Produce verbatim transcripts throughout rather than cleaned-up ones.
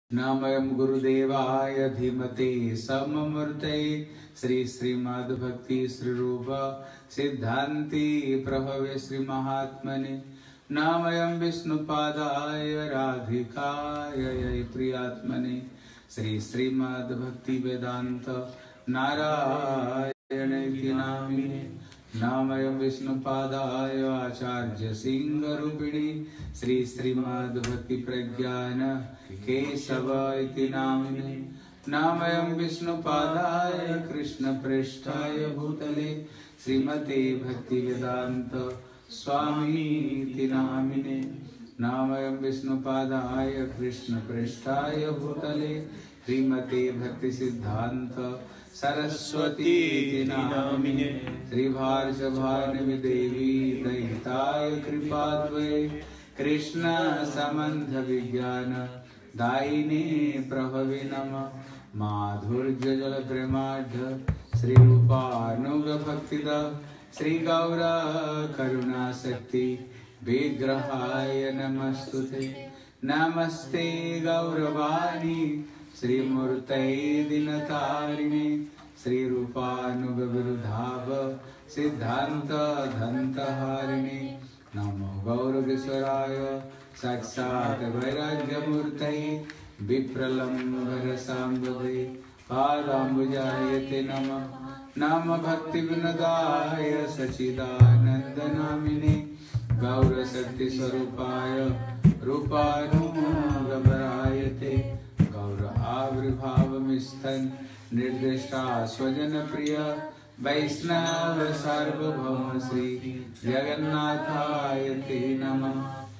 नमः गुरुदेवाय धीमते सममूर्तये श्री श्रीमद्भक्ति श्री रूप सिद्धांति प्रभवे श्री महात्मने नमः विष्णुपादाय राधिकाय प्रियात्मने श्री श्रीमद्भक्ति वेदांत नारायण नामिने नमः विष्णुपादाय आचार्य सिंह रूपिणी श्री श्रीमद्भक्ति प्रज्ञान केशव इति नामिने नमः विष्णुपादाय कृष्ण पृष्ठाय भूतले श्रीमते भक्ति वेदांत स्वामी इति नामिने नमः विष्णुपादाय कृष्ण पृष्ठाय भूतले श्रीमते भक्ति सिद्धांत सरस्वती नामिने श्री भार्गवाणी देवी दयिताय कृपाद्वये कृष्ण संबंध विज्ञान दायिने प्रभवे नमः माधुर्य जल प्रेमाढ श्री रूपानुग भक्तिदा श्री गौर करुणा शक्ति विग्रहाय नमस्तुते नमस्ते गौरवाणी श्री मूर्तये दिनतारिणे श्री रूपानुग विरुधाव सिद्धांत धंतहारिणे नमो गौरवेश्वराय साक्षात् वैराग्यमूर्तये विप्रलम्बर सांबवे पादाम्बुजायते नमः नमः भक्ति विनोदाय सच्चिदानंद नामिने गौर शक्ति स्वरूपाय रूपानुगमरायते गौर आविर्भावमिस्थन् निर्दिष्टा स्वजन प्रिय वैष्णव सार्वभौम श्री जगन्नाथाय ते नमः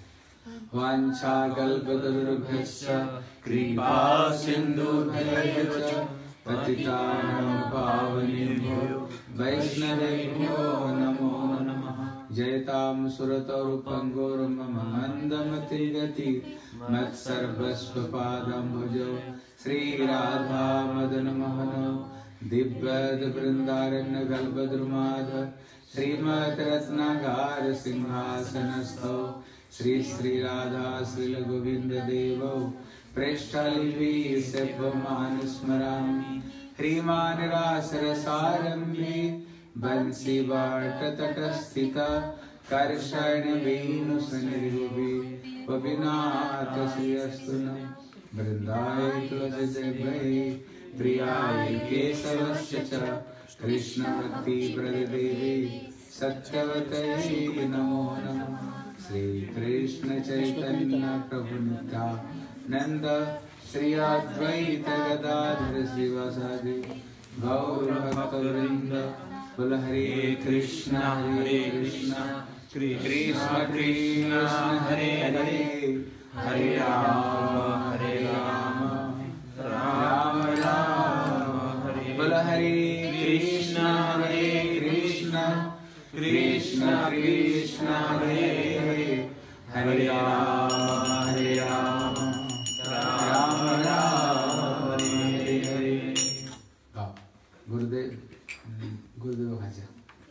वाञ्छाकल्पतरुभ्यश्च कृपा सिन्धुभ्यश्च पतितानां पावनेभ्यो वैष्णवेभ्यो नमो नमः जयतां सुरतरुपङ्गुर्मम मन्दमति गति मत्सर्वस्व पादम्भुजो श्रीराधा मदन मोहन दिव्यद वृंदारण्य गल्पद्रुमाध श्रीमत् रत्नागार सिंहासनस्थो श्री श्री राधा श्री गोविंद देवो प्रेष्ठालिपि सेव्यमानुस्मरामि ह्रीमान् रासरसारम्भे बंसी बाट तटस्थिता कर्षण वेणुसनिर्भुवि वपिनाथ श्रीयस्तु नः वृंदाय तुलसीदेवै प्रियाय केशवस्य च कृष्ण भक्ति प्रदेवे सत्यवतये नमो नमः श्री कृष्ण चैतन्य प्रभु नित्यानंद श्री अद्वैत गदाधर श्रीवासादि गौर भक्तवृंद बोल हरे कृष्ण हरे कृष्ण कृष्ण कृष्ण हरे हरे हरे राम हरे राम राम राम हरे बोल हरे कृष्ण हरे कृष्ण कृष्ण कृष्ण हरे हरे हरे राम हरे राम राम राम हरे हरे। गुरुदेव गुरुदेव खाजा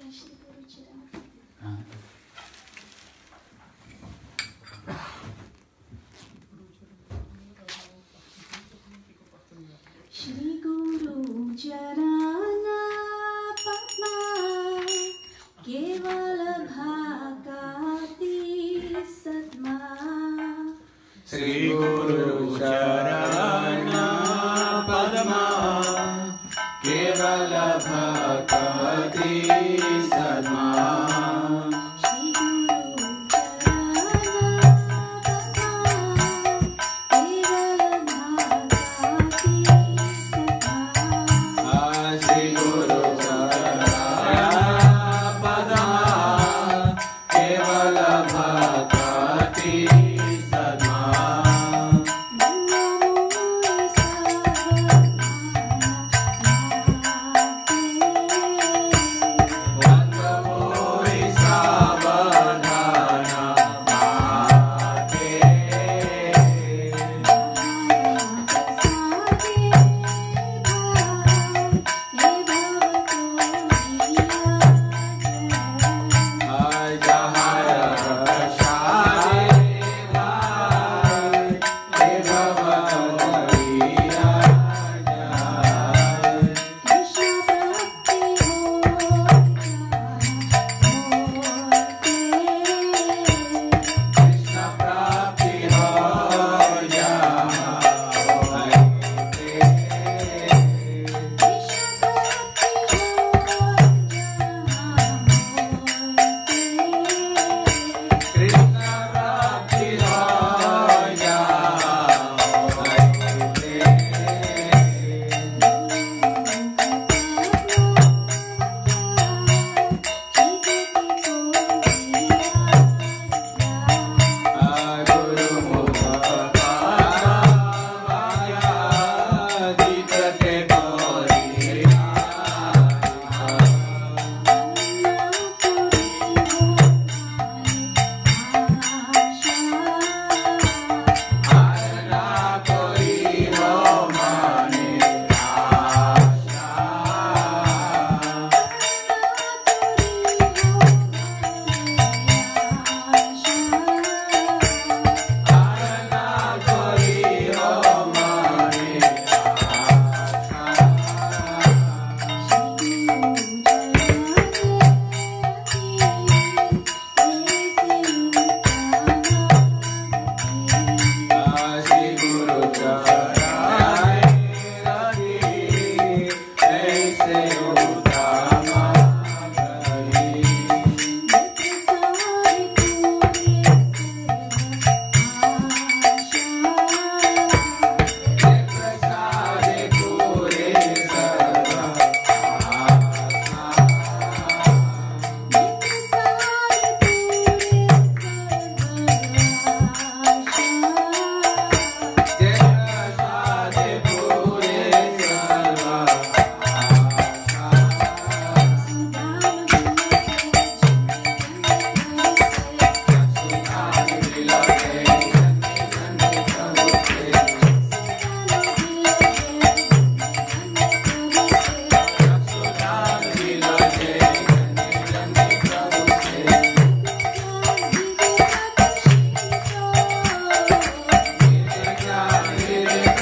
हाँ श्री गुरु चरणा पद्मा केवल भागाति सद्मा श्री गुरु चरणा पद्मा केवल भागाति सद्मा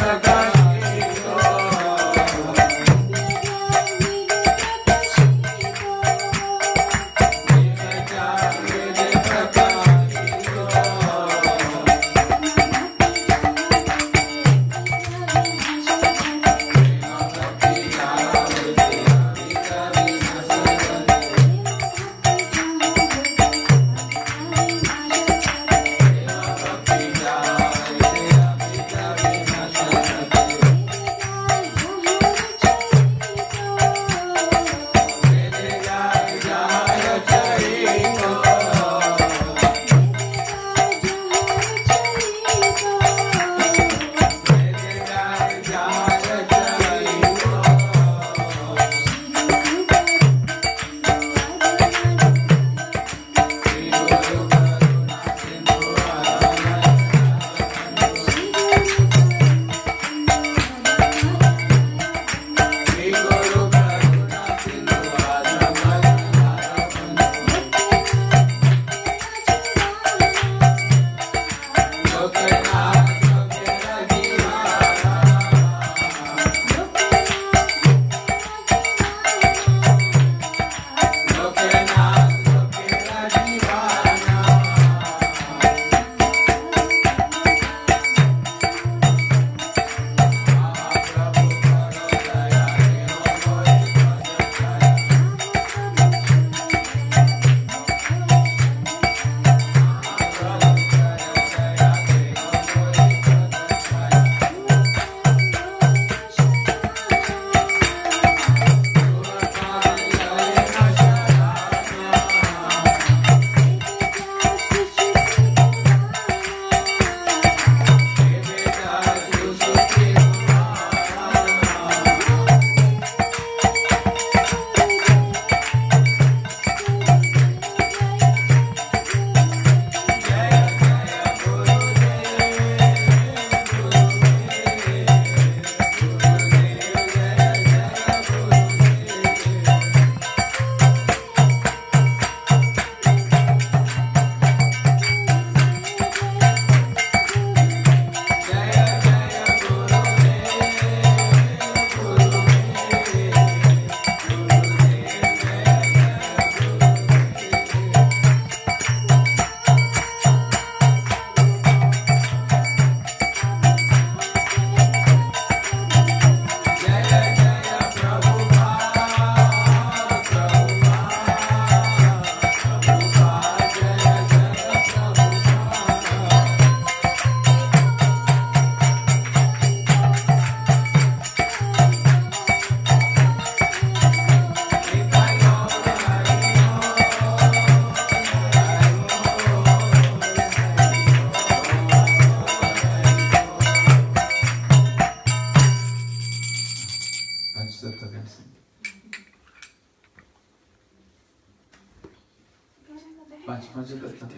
पाच पाच करतात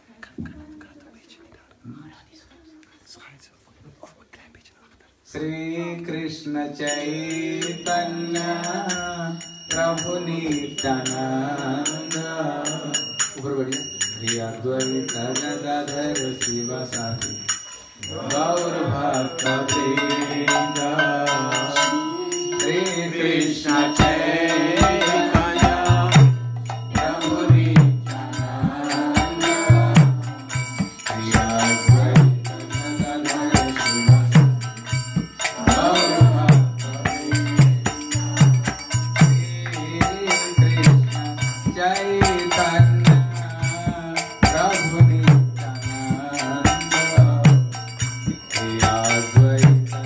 श्री कृष्ण चैतन्य प्रभु नित्यानंद ऊपर बढ़िया श्री अद्वैत गदाधर शिवासादि गौर भक्त वृंद श्री कृष्ण चैतन्य प्रभु नित्यानंद श्री अद्वैत गदाधर Advaita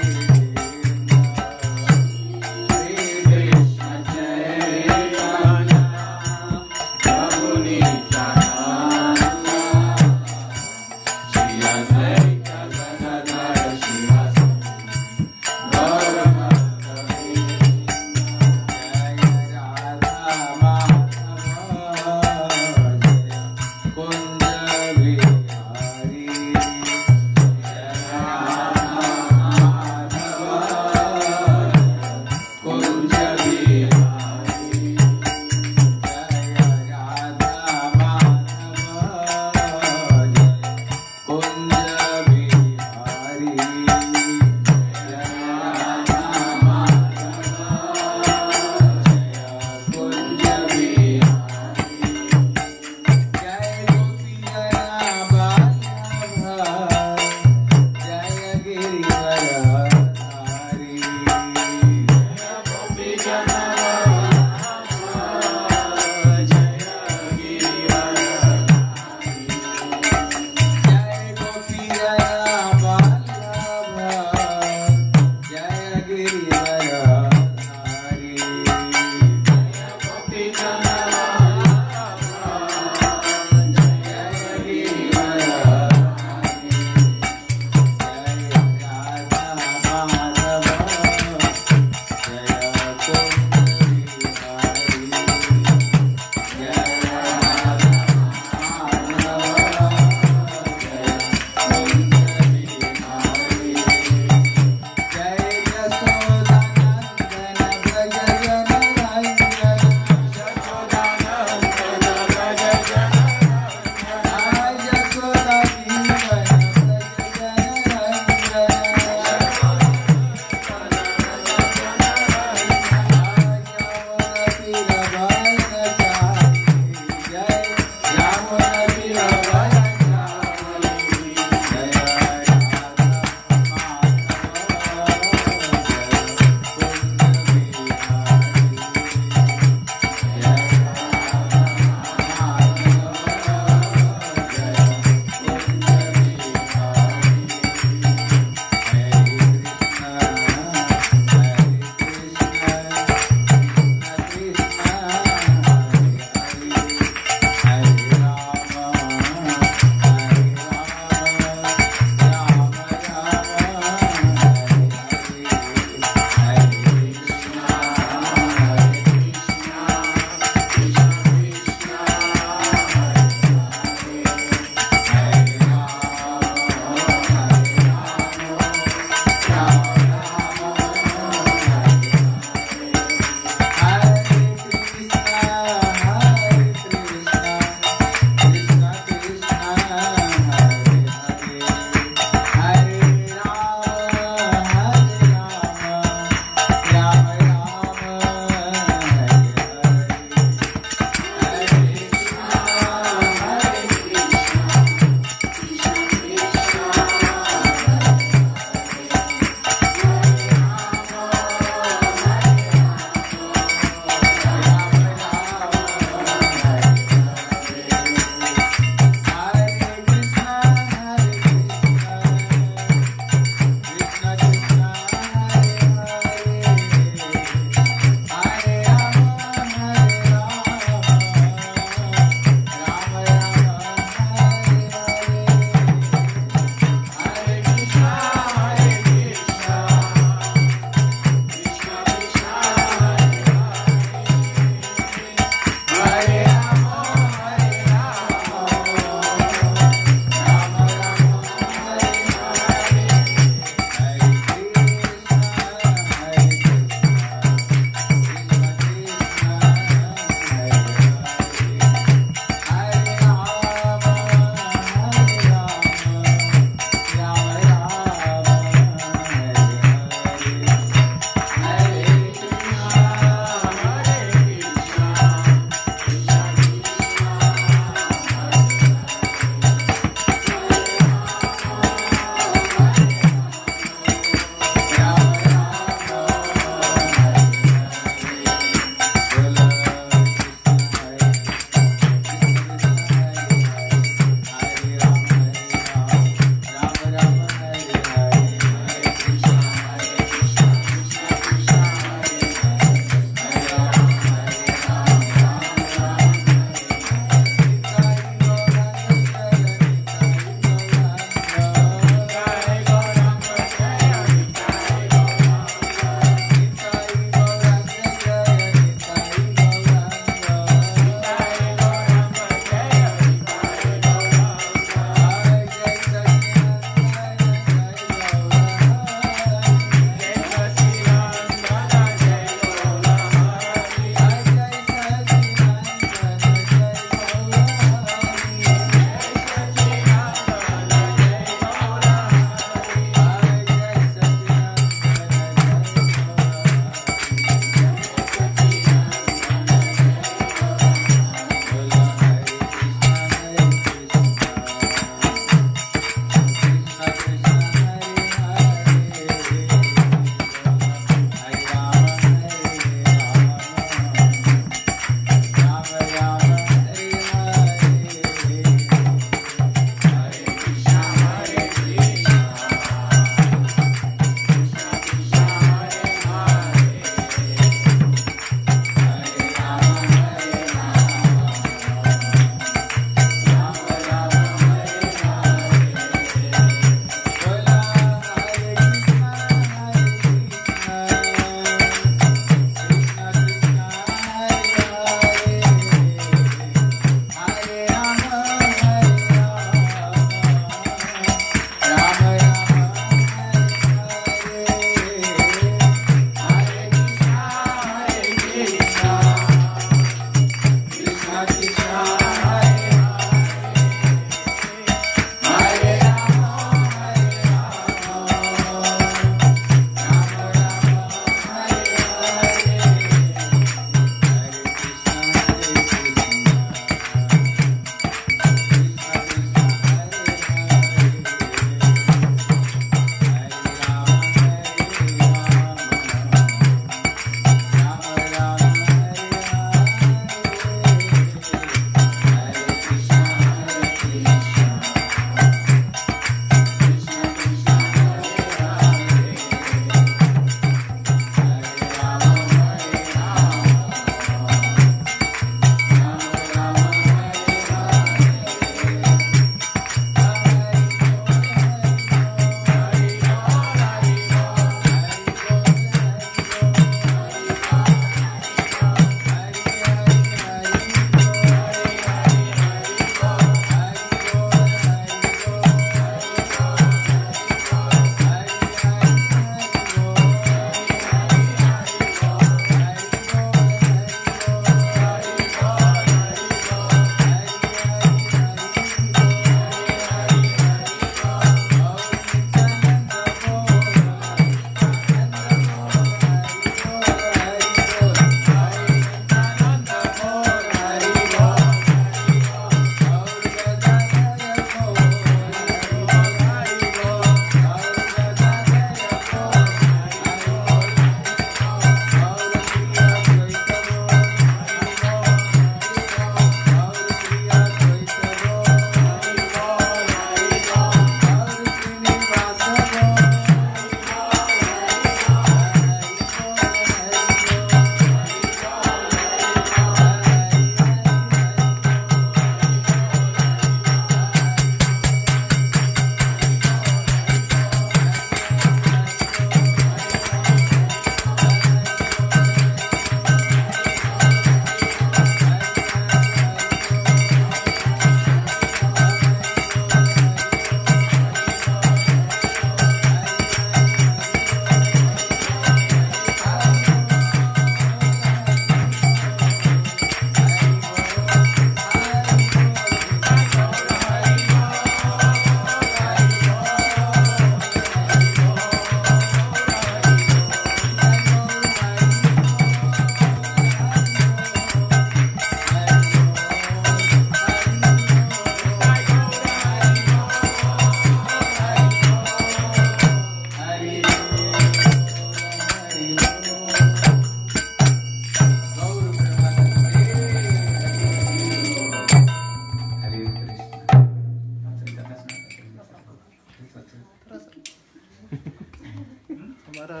हमारा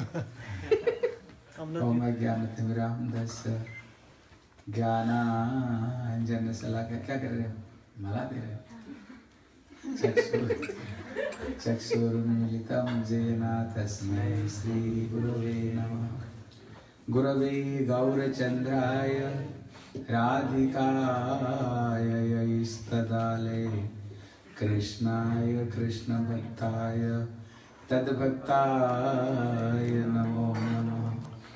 हम ओम ज्ञानतिमिरान्धस्य ज्ञानाञ्जन शलाकया। क्या कर रहे हो? माला दे रहे हो? चक्षुरुन्मीलितं येन तस्मै श्रीगुरवे नमः। गुरवे गौरचन्द्राय राधिकाय यैस्तदालये कृष्णाय कृष्णभक्ताय तद्भक्ताय नमो नमः।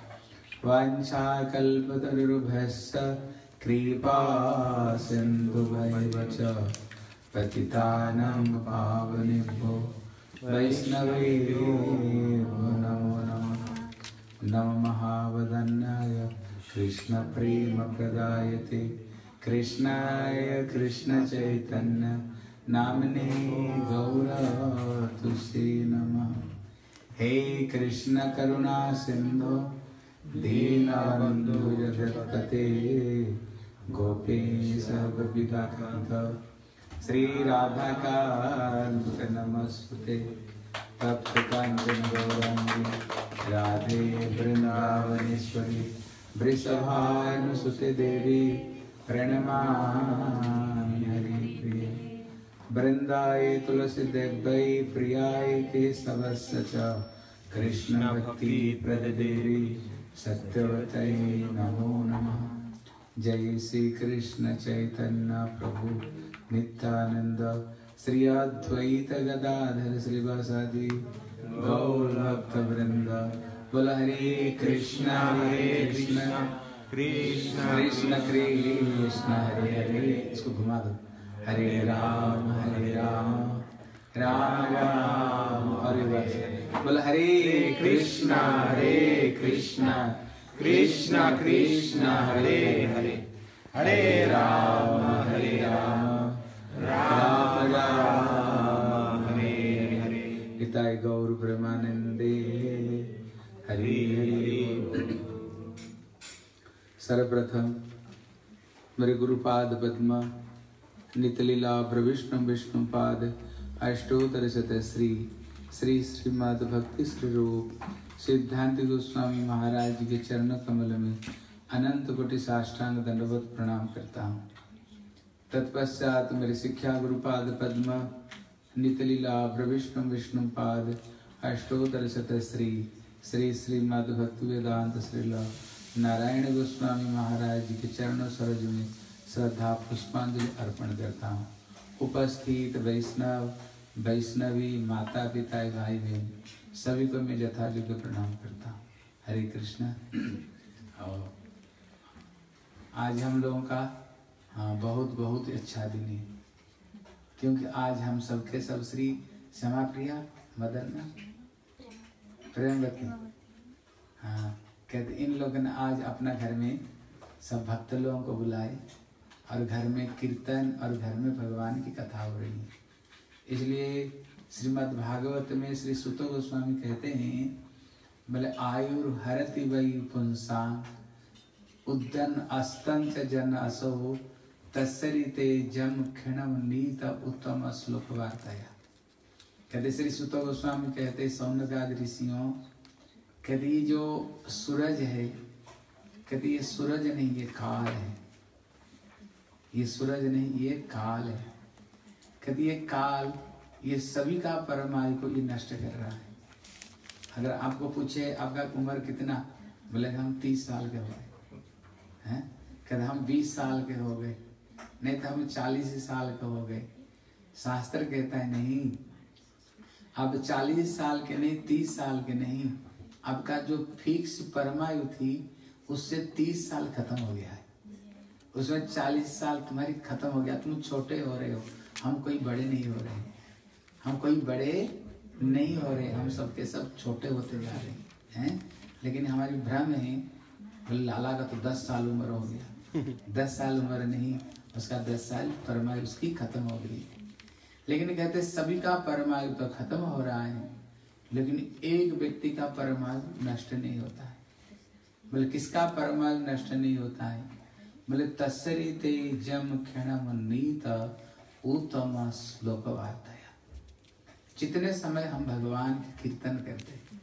वाञ्छाकल्पतरुभ्यश्च कृपा सिन्धुभ्यैव च पतितानां पावनेभ्यो वैष्णवेभ्यो नमो नमः। नमो महावदन्याय कृष्णप्रेमप्रदायते कृष्णाय कृष्णचैतन्य नाम्ने गौरतुसे नमः। हे कृष्ण करुणा सिन्धो दीनबन्धु जगत्पते गोपेश गोपिकान्त श्री राधाकान्त नमस्ते। तप्त कांचन गौरांगी राधे वृंदावनेश्वरी वृषभानुसुते देवी प्रणमामि हरिप्रिये। वृंदाय तुलसी देव्यै प्रियाय केशवस्य च कृष्ण भक्ति प्रद देवी सत्यवतै नमो नमः। जय श्री कृष्ण चैतन्य प्रभु नित्यानंद श्री अद्वैत गदाधर श्रीवासादि गौर भक्त वृंद। बोल हरे कृष्ण हरे कृष्ण कृष्ण कृष्ण कृष्ण हरे हरे। इसको घुमा दो। हरे राम हरे राम राम राम हरे हरे। बोल हरे कृष्ण हरे कृष्ण कृष्ण कृष्ण हरे हरे। हरे राम हरे राम राम राम हरे हरे। निताय गौर ब्रह्मानंदे हरि हरि। सर्वप्रथम मेरे गुरुपाद पद्म नितलीला प्रविष्णु विष्णु पाद अष्टोत्तर शत श्री श्री श्रीमद् भक्ति श्री रूप सिद्धांत गोस्वामी महाराज के चरण कमल में अनंत कोटि साष्टांग दंडवत प्रणाम करता हूँ। तत्पश्चात मेरे शिक्षा गुरुपाद पद्म नितलीला प्रविष्णु विष्णु पाद अष्टोत्तर शत श्री श्री श्रीमद् भक्ति वेदांत श्रीला नारायण गोस्वामी महाराज के चरणों सरोज में श्रद्धा पुष्पांजलि अर्पण करता हूँ। उपस्थित वैष्णव वैष्णवी माता पिता भाई बहन सभी को मैं यथायोग्य प्रणाम करता हूँ। हरे कृष्ण। आज हम लोगों का हाँ बहुत बहुत अच्छा दिन है, क्योंकि आज हम सबके सब श्री क्षमा प्रिया मदन प्रेमवती हाँ कहते इन लोगों ने आज अपना घर में सब भक्त लोगों को बुलाए और घर में कीर्तन और घर में भगवान की कथा हो रही है। इसलिए श्रीमद् भागवत में श्री सुतो गोस्वामी कहते हैं बोले आयुर हरति वै पुंसा उद्दन अस्तन च जन असो तस्सरिते जम क्षणम नीत उत्तम श्लोक वार्ताया। कहते श्री सुतो गोस्वामी कहते सौनकादि ऋषियों कहते ये जो सूरज है कहते ये सूरज नहीं ये काल है। ये सूरज नहीं ये काल है। कहते ये काल ये सभी का परमायु को ये नष्ट कर रहा है। अगर आपको पूछे आपका उम्र कितना बोले हम तीस साल के हो गए हैं, कहते हम बीस साल के हो गए, नहीं तो हम चालीस साल के हो गए। शास्त्र कहता है नहीं, अब चालीस साल के नहीं तीस साल के नहीं, आपका जो फिक्स परमायु थी उससे तीस साल खत्म हो गया है। उसमें चालीस साल तुम्हारी खत्म हो गया, तुम छोटे हो रहे हो, हम कोई बड़े नहीं हो रहे, हम कोई बड़े नहीं हो रहे, हम सबके सब छोटे होते जा रहे हैं। लेकिन हमारी भ्रम है लाला का तो दस साल उम्र हो गया, दस साल उम्र नहीं, उसका दस साल परमायु उसकी खत्म हो गई। लेकिन कहते सभी का परमायु तो खत्म हो रहा है, लेकिन एक व्यक्ति का परमायु नष्ट नहीं होता है। बोले किसका परमायु नष्ट नहीं होता है? बोले तस्सरिते जम क्षणम नीत उत्तम श्लोक वार्ताया। जितने समय हम भगवान के कीर्तन करते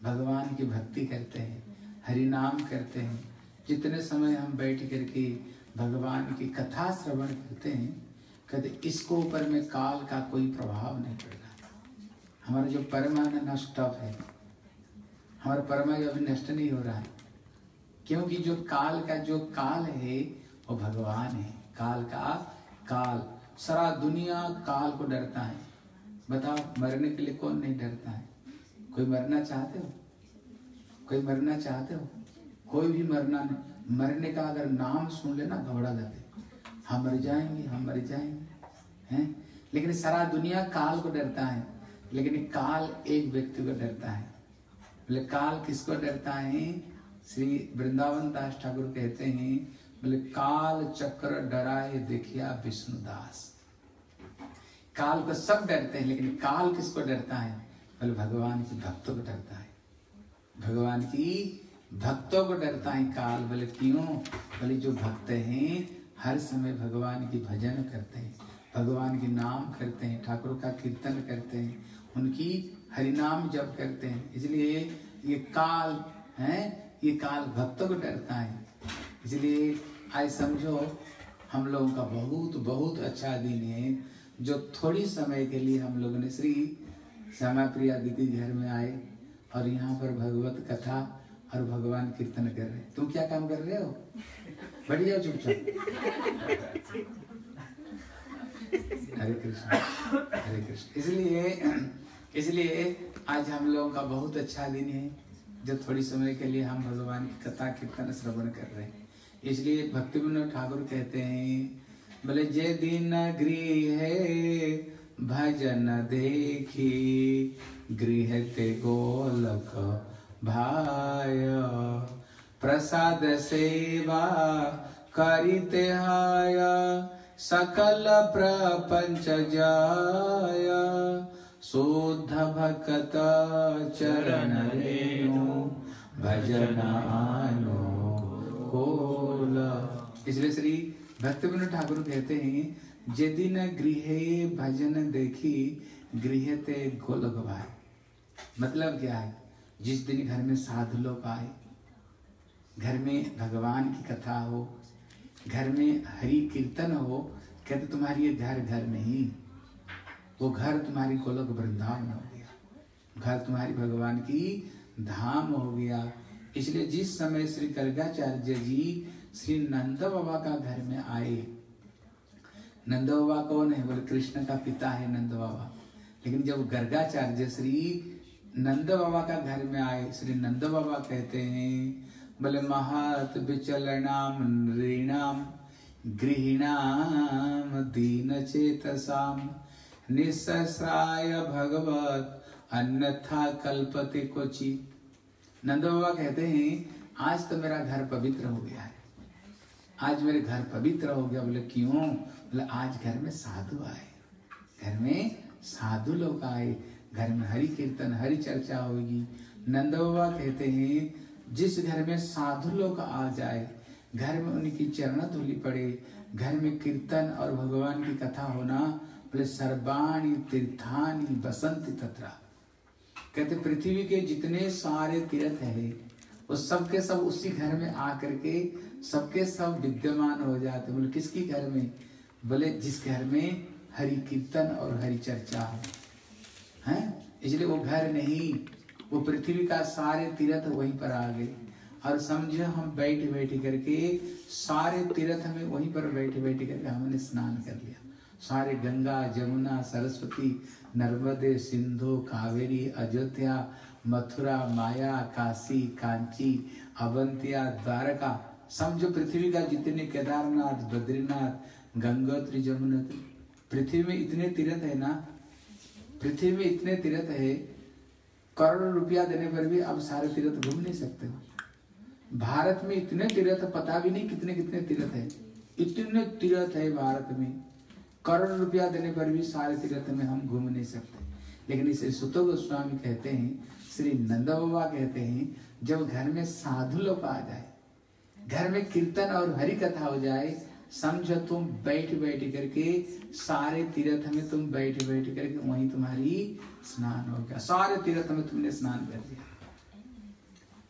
भगवान की भक्ति करते हैं, हरि नाम करते हैं, जितने समय हम बैठ करके भगवान की कथा श्रवण करते हैं, कहते इसको ऊपर में काल का कोई प्रभाव नहीं पड़ेगा। हमारा जो परमाणु नष्ट है, हमारा परमाणु अभी नष्ट नहीं हो रहा है, क्योंकि जो काल का जो काल है वो भगवान है। काल का काल, सारा दुनिया काल को डरता है। बताओ मरने के लिए कौन नहीं डरता है? कोई मरना चाहते हो? कोई मरना चाहते हो? कोई भी मरना नहीं। मरने का अगर नाम सुन लेना घबरा जाते, हम मर जाएंगे, हम मर जाएंगे हैं। लेकिन सारा दुनिया काल को डरता है, लेकिन काल एक व्यक्ति को डरता है। बोले काल किसको डरता है? श्री वृंदावन दास ठाकुर कहते हैं, बोले काल चक्र डराए देखिया विष्णुदास। काल को सब डरते हैं, लेकिन काल किसको डरता है? बोले भगवान के भक्तों को डरता है। भगवान की भक्तों को डरता है काल। बोले क्यों? बोले जो भक्त हैं हर समय भगवान की भजन करते हैं, भगवान के नाम करते हैं, ठाकुर का कीर्तन करते हैं, उनकी हरिनाम जप करते हैं, इसलिए ये काल है, ये काल भक्तों को डरता है। इसलिए आज समझो हम लोगों का बहुत बहुत अच्छा दिन है, जो थोड़ी समय के लिए हम लोगों ने श्री श्यामा प्रिया दीदी घर में आए और यहाँ पर भगवत कथा और भगवान कीर्तन कर रहे हैं। तुम क्या काम कर रहे हो? बैठ जाओ चुपचाप। हरे कृष्ण हरे कृष्ण। इसलिए इसलिए आज हम लोगों का बहुत अच्छा दिन है, जो थोड़ी समय के लिए हम भगवान की कथा कीर्तन श्रवण कर रहे हैं। इसलिए भक्ति विनोद ठाकुर कहते हैं, बोले जे दिन गृह भजन देखी, गृह ते गोलक भाय, प्रसाद सेवा करिते हाय, सकल प्रपंच जाय, शुद्ध भक्त चरण रेणु भजन अनुकूल। इसलिए श्री भक्ति विनोद ठाकुर कहते हैं, जे दिन गृह भजन देखी, गृह ते गोलक भाई। मतलब क्या है? जिस दिन घर में साधु लोग आए, घर में भगवान की कथा हो, घर में हरि कीर्तन हो, कहते तुम्हारी ये घर घर नहीं, वो घर तुम्हारी गोलक वृंदावन हो गया, घर तुम्हारी भगवान की धाम हो गया। इसलिए जिस समय श्री गर्गाचार्य जी श्री नंद बाबा का घर में आए, नंद बाबा कौन है? बोले कृष्ण का पिता है नंद बाबा। लेकिन जब गर्गाचार्य श्री नंद बाबा का घर में आए, श्री नंद बाबा कहते हैं, बोले महत विचलनाम नृणाम गृहिणाम दीन चेतसाम, निस्सराय भगवत अन्यथा कल्पते कोचि। नंद बाबा कहते हैं, आज तो मेरा घर पवित्र हो गया है, आज मेरे घर पवित्र हो गया। बोले क्यों? बोले आज घर में साधु आए, घर में साधु लोग आए, घर में हरि कीर्तन हरि चर्चा होगी। नंद बाबा कहते हैं, जिस घर में साधु लोग आ जाए, घर में उनकी चरण धूलि पड़े, घर में कीर्तन और भगवान की कथा होना, बोले सर्वाणि तीर्थानि बसंति तत्रा। कहते पृथ्वी के जितने सारे तीर्थ है, वो सबके सब उसी घर में आकर के सबके सब विद्यमान हो जाते। बोले किसकी घर में? बोले जिस घर में हरि कीर्तन और हरि चर्चा हो, हैं? इसलिए वो घर नहीं, वो पृथ्वी का सारे तीर्थ वहीं पर आ गए। और समझो हम बैठ बैठ करके सारे तीर्थ में वहीं पर बैठ बैठ करके हमने स्नान कर लिया। सारे गंगा जमुना सरस्वती नर्मदे सिंधु कावेरी अयोध्या मथुरा माया काशी कांची अवंतिया द्वारका, समझो पृथ्वी का जितने केदारनाथ बद्रीनाथ गंगोत्री जमुनोत्री, पृथ्वी में इतने तीर्थ है ना, पृथ्वी में इतने तीर्थ है, करोड़ रुपया देने पर भी आप सारे तीर्थ घूम नहीं सकते हो। भारत में इतने तीर्थ, पता भी नहीं कितने कितने तीर्थ है, इतने तीर्थ है भारत में, करोड़ रुपया देने पर भी सारे तीर्थ में हम घूम नहीं सकते। लेकिन श्री सुत गोस्वामी कहते हैं, श्री नंद बाबा कहते हैं, जब घर में साधु लोग आ जाए, घर में कीर्तन और हरि कथा हो जाए, समझो तुम बैठ बैठ करके सारे तीर्थ में तुम बैठ बैठ करके वहीं तुम्हारी स्नान हो गया, सारे तीर्थ में तुमने स्नान कर दिया।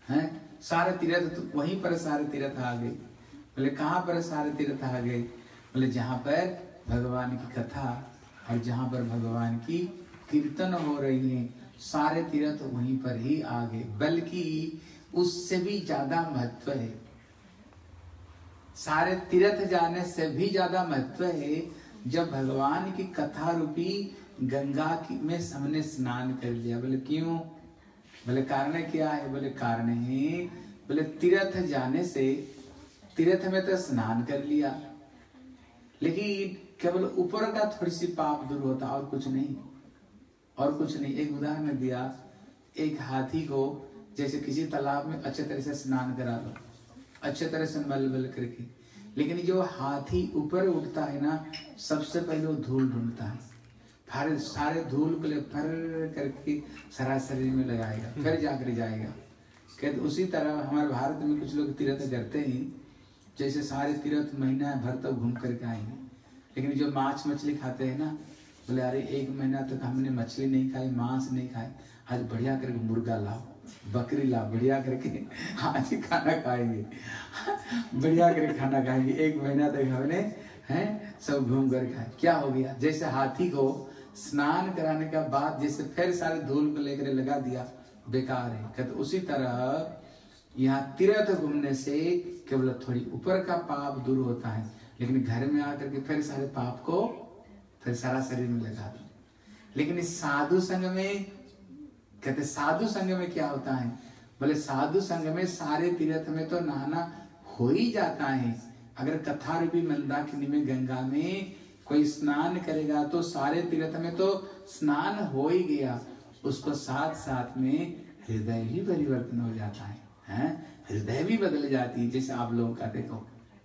हैं, सारे तीर्थ तो वहीं पर सारे तीर्थ आ गए। बोले कहाँ पर सारे तीर्थ आ गए? बोले जहाँ पर भगवान की कथा और जहाँ पर भगवान की कीर्तन हो रही है, सारे तीर्थ वहीं पर ही आ गए। बल्कि उससे भी ज्यादा महत्व है, सारे तीर्थ जाने से भी ज्यादा महत्व है जब भगवान की कथा रूपी गंगा की में हमने स्नान कर लिया। बोले क्यों? बोले कारण क्या है? बोले कारण है, बोले तीर्थ जाने से, तीर्थ में तो स्नान कर लिया लेकिन केवल ऊपर का थोड़ी सी पाप दूर होता, और कुछ नहीं, और कुछ नहीं। एक उदाहरण दिया, एक हाथी को जैसे किसी तालाब में अच्छे तरह से स्नान करा लो, अच्छे तरह से मल मल करके, लेकिन जो हाथी ऊपर उठता है ना, सबसे पहले वो धूल ढूंढता है, सारे सारे धूल को ले फर करके सारा शरीर में लगाएगा, फिर जाकर जाएगा। कहते उसी तरह हमारे भारत में कुछ लोग तीर्थ करते हैं, जैसे सारे तीर्थ महीना भर तक घूम करके आएंगे, लेकिन जो मांस मछली खाते हैं ना, बोले अरे एक महीना तक हमने मछली नहीं खाई, मांस नहीं खाई, आज बढ़िया करके मुर्गा लाओ, बकरी लाओ, बढ़िया करके आज ही खाना खाएंगे, बढ़िया करके खाना खाएंगे। एक महीना तक हमने हैं सब घूम कर खाए। क्या हो गया? जैसे हाथी को स्नान कराने का बाद जैसे फिर सारे धूल को लेकर लगा दिया, बेकार है। कहते उसी तरह यहाँ तीर्थ घूमने से केवल थोड़ी ऊपर का पाप दूर होता है, लेकिन घर में आकर के फिर सारे पाप को फिर सारा शरीर में लगा दो। लेकिन इस साधु संग में, कहते साधु संग में क्या होता है? बोले साधु संग में सारे तीर्थ में तो नहाना हो ही जाता है। अगर कथा रूपी मंदाकिनी में गंगा में कोई स्नान करेगा तो सारे तीर्थ में तो स्नान हो ही गया, उसको साथ साथ में हृदय भी परिवर्तन हो जाता है, हैं? हृदय भी बदल जाती है। जैसे आप लोगों का देखो,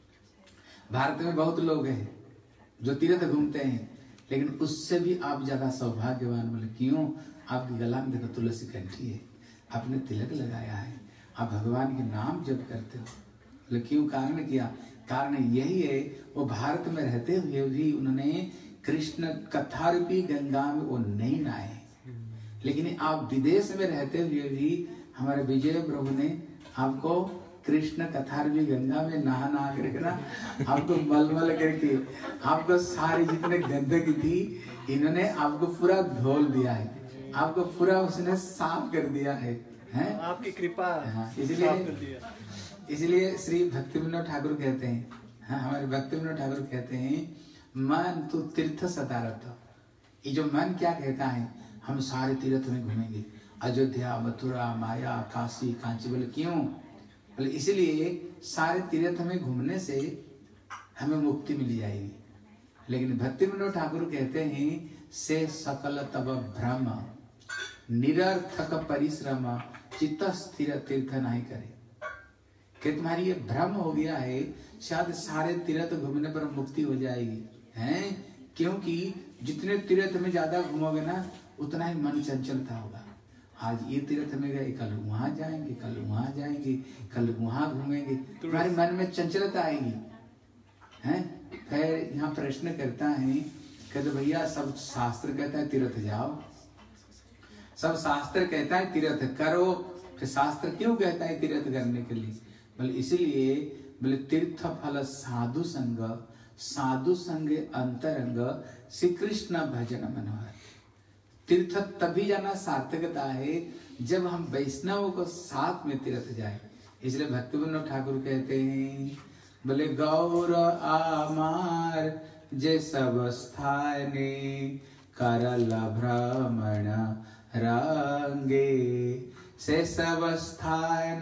भारत में बहुत लोग हैं जो तीर्थ घूमते हैं, लेकिन उससे भी आप ज्यादा सौभाग्यवान। बोले क्यों? आपके गला में देखो तुलसी कंठी है, आपने तिलक लगाया है, आप भगवान के नाम जप करते हो। बोले क्यों? कारण क्या? कारण यही है, वो भारत में रहते हुए भी उन्होंने कृष्ण कथा रूपी गंगा में वो नहीं नहाए, लेकिन आप विदेश में रहते हुए भी हमारे विजय प्रभु ने आपको कृष्ण कथा रूपी गंगा में नहा नहा करके ना, आपको मलमल करके, आपको सारी जितने गंदगी थी इन्होंने आपको पूरा धोल दिया है, आपको पूरा उसने साफ कर दिया है, हैं? आपकी कृपा। हाँ, इसलिए इसलिए श्री भक्ति विनोद ठाकुर कहते हैं, हाँ हमारे भक्ति विनोद ठाकुर कहते हैं, मन तू तीर्थ सदारथ। ये जो मन क्या कहता है, हम सारे तीर्थ में घूमेंगे, अयोध्या, मथुरा, माया, काशी, कांची। बोले क्यों? बोले इसलिए सारे तीर्थ में घूमने से हमें मुक्ति मिल जाएगी। लेकिन भक्ति विनोद ठाकुर कहते हैं, से सकल तब भ्रम निरर्थक परिश्रम चित्त स्थिर तीर्थ नहीं करे। कि तुम्हारी ये भ्रम हो गया है, शायद सारे तीर्थ घूमने पर मुक्ति हो जाएगी, हैं? क्योंकि जितने तीर्थ में ज्यादा घूमोगे ना, उतना ही मन चंचलता होगा। आज ये तीर्थ में गए, कल वहां जाएंगे, कल वहां जाएंगे, कल वहां घूमेंगे, तुम्हारे मन में चंचलता आएगी, हैं? फिर यहाँ प्रश्न करता है, कहते भैया सब शास्त्र कहता है तीर्थ जाओ, सब शास्त्र कहता है तीर्थ करो, फिर शास्त्र क्यों कहता है तीर्थ करने के लिए? बोले इसलिए, बोले तीर्थ फल साधु संग, साधु संग अंतरंग श्री कृष्ण भजन मनोहर। तीर्थ तभी जाना सार्थकता है जब हम वैष्णव को साथ में तीर्थ जाए। इसलिए भक्ति विनोद ठाकुर कहते हैं, बोले गौर आमार जे सब स्थाने करल भ्रमण रंगे, से सब स्थान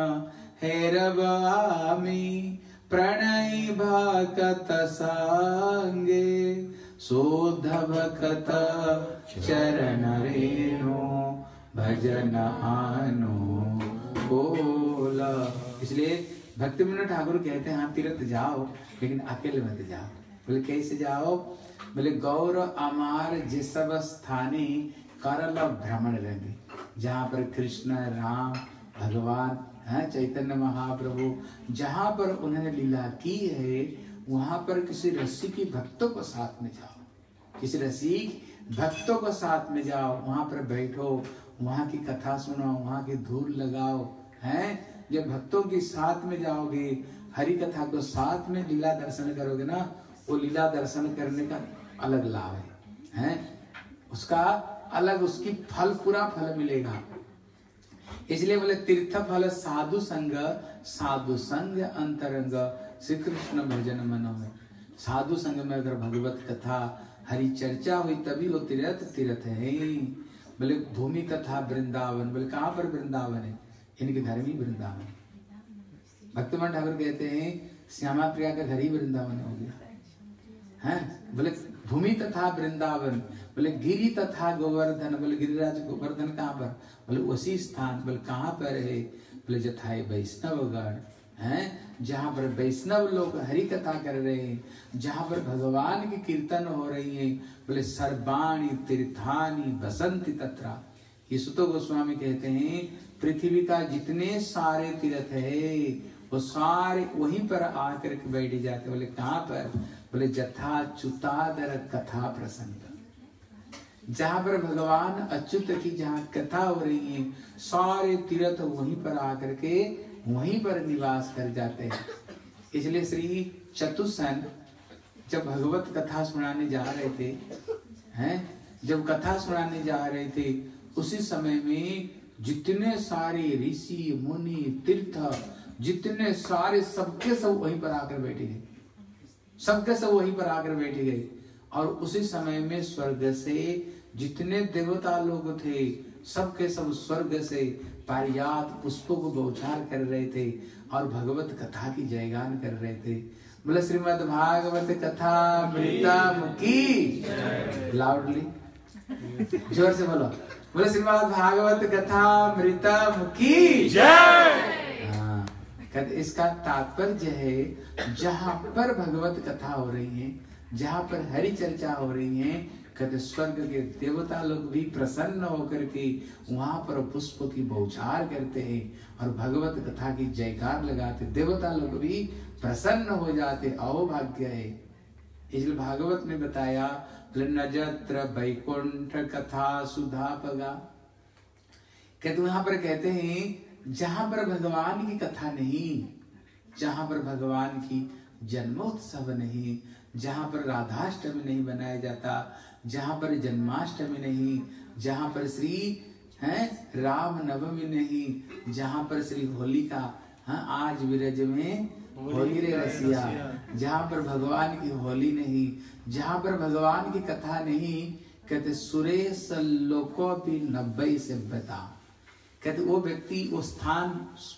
हेरवामी प्रणय भक्त संगे, शोध भक्त चरण रेणु भजन आनो बोला। इसलिए भक्ति विनोद ठाकुर कहते हैं, हाँ तीर्थ जाओ, लेकिन अकेले मत जाओ। बोले कैसे जाओ? बोले गौर अमार जिसब स्थानी करल भ्रमण रंगे, जहाँ पर कृष्ण राम भगवान है चैतन्य महाप्रभु जहाँ पर उन्होंने लीला की है, वहां पर किसी रसिक भक्तों को साथ में जाओ, किसी रसिक भक्तों को साथ में जाओ, वहां पर बैठो, वहां की कथा सुनो, वहां की धूल लगाओ, हैं। जब भक्तों के साथ में जाओगे, हरि कथा को साथ में लीला दर्शन करोगे ना, वो लीला दर्शन करने का अलग लाभ है, हैं? उसका अलग, उसकी फल, पूरा फल मिलेगा। इसलिए बोले तीर्थ फल साधु संग, साधु संग अंतरंग, श्री कृष्ण भजन मनो में। साधु संग में अगर भगवत कथा हरि चर्चा हुई तभी वो तीर्थ तीर्थ है। बोले भूमि तथा वृंदावन, बोले कहाँ पर वृंदावन है? इनके घर में वृंदावन। भक्तमान ठाकुर कहते हैं श्यामा प्रिया का घर ही वृंदावन हो गया है। बोले भूमि तथा वृंदावन, बोले गिरि तथा गोवर्धन, बोले गिरिराज गोवर्धन कहाँ पर? बोले उसी स्थान। बोले कहाँ पर है? बोले जथाए वैष्णवगण हैं, जहाँ पर वैष्णव लोग हरि कथा कर रहे हैं, जहाँ पर भगवान की कीर्तन हो रही है। बोले सर्वाणी तीर्थानि बसंती तत्रा। ये सुतो गोस्वामी कहते हैं पृथ्वी का जितने सारे तीर्थ है वो सारे वहीं पर आकर के बैठ जाते। बोले कहाँ पर? बोले जथा च्युतादर कथा प्रसंग, जहाँ पर भगवान अच्युत की जहाँ कथा हो रही है, सारे तीर्थ वहीं पर आकर के वहीं पर निवास कर जाते हैं। इसलिए श्री चतुसन जब भगवत कथा सुनाने जा रहे थे, हैं, जब कथा सुनाने जा रहे थे, उसी समय में जितने सारे ऋषि मुनि तीर्थ, जितने सारे सबके सब वहीं पर आकर बैठे गए, सबके सब वहीं पर आकर बैठे गए। और उसी समय में स्वर्ग से जितने देवता लोग थे, सबके सब स्वर्ग से पारिजात पुष्पों को बौछार कर रहे थे और भगवत कथा की जयगान कर रहे थे। बोले श्रीमद् भागवत कथा मृतम की, लाउडली जोर से बोलो, बोले श्रीमद् भागवत कथा मृतम की जय। हाँ, इसका तात्पर्य है जहाँ पर भगवत कथा हो रही है, जहाँ पर हरि चर्चा हो रही है, कहते स्वर्ग के देवता लोग भी प्रसन्न होकर के वहां पर पुष्प की बौछार करते हैं और भगवत कथा की जयकार लगाते। देवता लोग भी प्रसन्न हो जाते। अहोभाग्य है। इसलिए भागवत में बताया नजत्र वैकुंठ कथा सुधापगा, कहते वहां पर कहते हैं जहां पर भगवान की कथा नहीं, जहां पर भगवान की जन्मोत्सव नहीं, जहां पर राधाष्टमी नहीं बनाया जाता, जहां पर जन्माष्टमी नहीं, जहां पर श्री हैं राम नवमी नहीं, जहां पर श्री होली का हाँ आज विरज में होली रे रसिया, जहां पर भगवान की होली नहीं, जहां पर भगवान की कथा नहीं, कहते सुरेश लोको भी नब्बे से बता, कहते वो व्यक्ति वो स्थान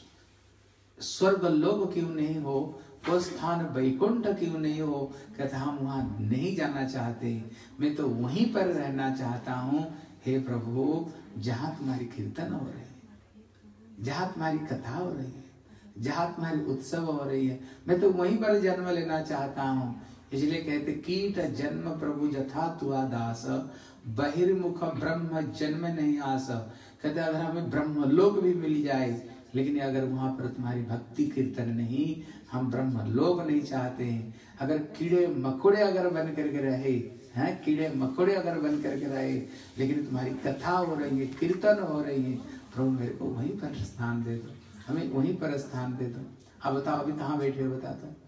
स्वर्ग लोक क्यों नहीं हो, वो स्थान वैकुंठ क्यों नहीं हो, कहता हम वहां नहीं जाना चाहते, मैं तो वहीं पर रहना चाहता हूँ। हे प्रभु, जहां तुम्हारी कीर्तन हो रही है, जहां तुम्हारी कथा हो रही है, जहां तुम्हारी उत्सव हो रही है, मैं तो वहीं पर जन्म लेना चाहता हूँ। इसलिए कहते कीट जन्म प्रभु जथा तुआ दास, बहिर्मुख ब्रह्म जन्म नहीं आस। कहते अगर हमें ब्रह्म लोक भी मिल जाए, लेकिन अगर वहां पर तुम्हारी भक्ति कीर्तन नहीं, हम ब्रह्म लोक नहीं चाहते हैं। अगर कीड़े मकोड़े अगर बन करके रहे हैं, कीड़े मकोड़े अगर बन करके रहे, लेकिन तुम्हारी कथा हो रही है, कीर्तन हो रही है, प्रभु मेरे को वहीं पर स्थान दे दो, हमें वहीं पर स्थान दे दो। अब बताओ अभी कहाँ बैठे हो, बता दो।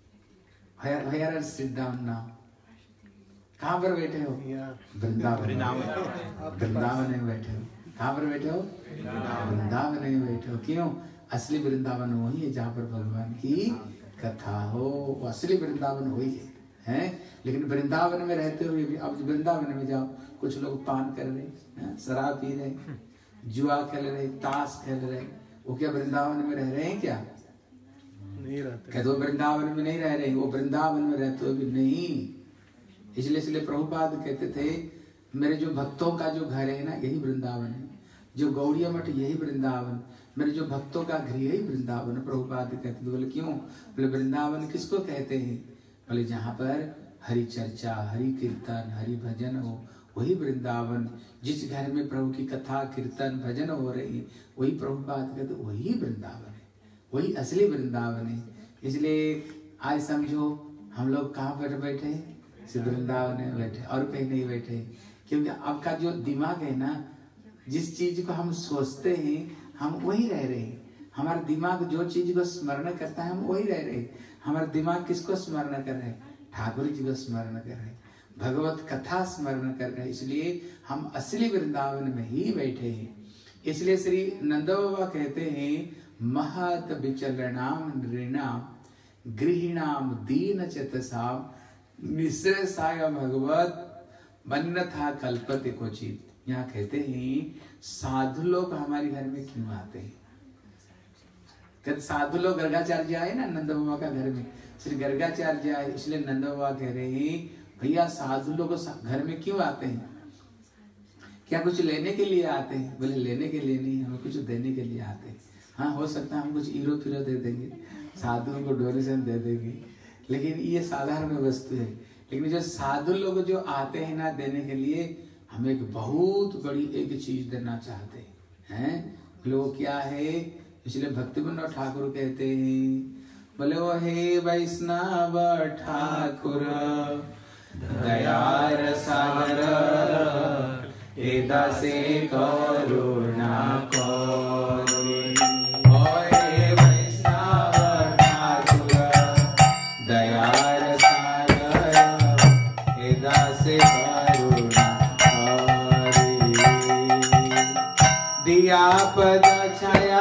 हयर सिट डाउन नाउ, कहाँ पर बैठे हो? वृंदावन, वृंदावन में बैठे हो। कहाँ पर बैठे हो? वृंदावन में बैठे हो। क्यों? असली वृंदावन वही है जहाँ पर भगवान की कथा हो, वो असली वृंदावन वही है, हैं? लेकिन वृंदावन में रहते हुए भी, अब वृंदावन में जाओ, कुछ लोग पान कर रहे, शराब पी रहे, जुआ खेल रहे, ताश खेल रहे, वो क्या वृंदावन में रह रहे हैं? क्या नहीं रहते? कहते वो वृंदावन में नहीं रह रहे, वो वृंदावन में रहते हुए भी नहीं। इसलिए इसलिए प्रभुपाद कहते थे मेरे जो भक्तों का जो घर है ना, यही वृंदावन है, जो गौड़िया मठ यही वृंदावन, मेरे जो भक्तों का घर यही वृंदावन। प्रभुपाद कहते थे, बोले क्यों? बोले वृंदावन किसको कहते हैं? बोले जहाँ पर हरि चर्चा, हरि कीर्तन, हरि भजन हो, वही वृंदावन। जिस घर में प्रभु की कथा, कीर्तन, भजन हो रही है, वही प्रभुपाद कहते वही वृंदावन है, वही असली वृंदावन है। इसलिए आज समझो हम लोग कहाँ पर बैठे हैं? वृंदावन में बैठे, और कहीं नहीं बैठे। क्योंकि आपका जो दिमाग है ना, जिस चीज को हम सोचते हैं हम वही रह रहे हैं, हमारा दिमाग जो चीज को स्मरण करता है हम वही रह रहे। हमारा दिमाग किसको स्मरण कर रहे हैं? ठाकुर जी को स्मरण कर रहे हैं, भगवत कथा स्मरण कर रहे हैं। इसलिए हम असली वृंदावन में ही बैठे हैं। इसलिए श्री नंद बाबा कहते हैं, महत विचलनाम नृणाम गृहिणाम दीन चेतसाम निःश्रेषाय भगवत अन्यथा कल्पते क्वचित। यहाँ कहते हैं साधु लोग हमारे घर में क्यों आते हैं? कहते साधु लोग गर्गाचार्य आए ना नंद बाबा का घर में, श्री गर्गाचार्य आए, इसलिए नंद बाबा कह रहे हैं भैया साधु लोग घर में क्यों आते हैं? क्या कुछ लेने के लिए आते हैं? बोले लेने के लिए नहीं, हमें कुछ देने के लिए आते हैं। हाँ हो सकता है हम कुछ हीरो फिरो दे देंगे, साधुओं को डोनेशन दे देंगे, लेकिन ये साधारण वस्तु है। लेकिन जो साधु लोग जो आते हैं ना देने के लिए, हमें एक बहुत बड़ी एक चीज देना चाहते हैं। लोग क्या है? इसलिए भक्तिविनोद ठाकुर कहते हैं, बोले वो हे वैष्णव ठाकुर दयार सागर एदा से करुणा करो। हे वैष्णव ठाकुर दयार सागर एदा से करुणा करो। दिया पद छाया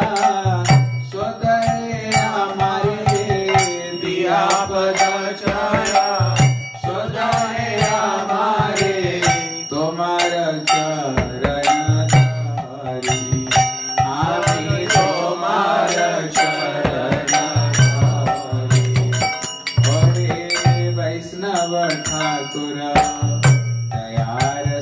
स्वदय हमारे, दिया पद छाया स्वदय हमारे, तुम्हारा चरण धारी, आमी तुम्हारा चरण धारी। हे वैष्णव ठाकुर दयार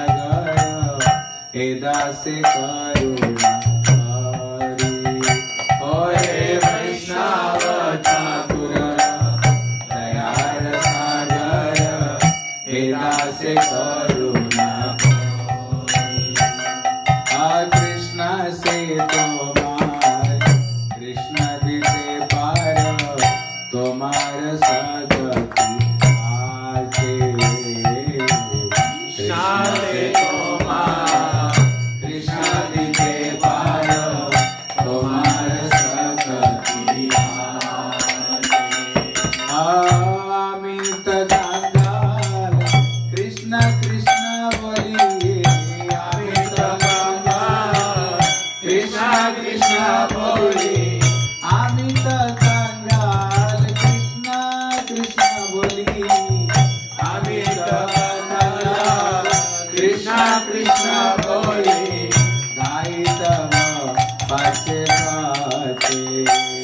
सागर एदा से करुणा करी। हे वैष्णव ठाकुर दयार सागर एदा से करुणा करी। कृष्ण से तुम्हार कृष्ण दिसे पार, तुम्हार सगति आके। कृष्ण से तुम्हार कृष्ण दिसे पार, तुम्हार सगति आके। अमित गंगा कृष्ण कृष्ण बोलिए, अमित गंगा कृष्ण कृष्ण बोलिए, अमित गंगा कृष्ण कृष्ण बोलिए, अमित गंगा कृष्ण कृष्ण बोलिए। गाइत पाछे पाछे,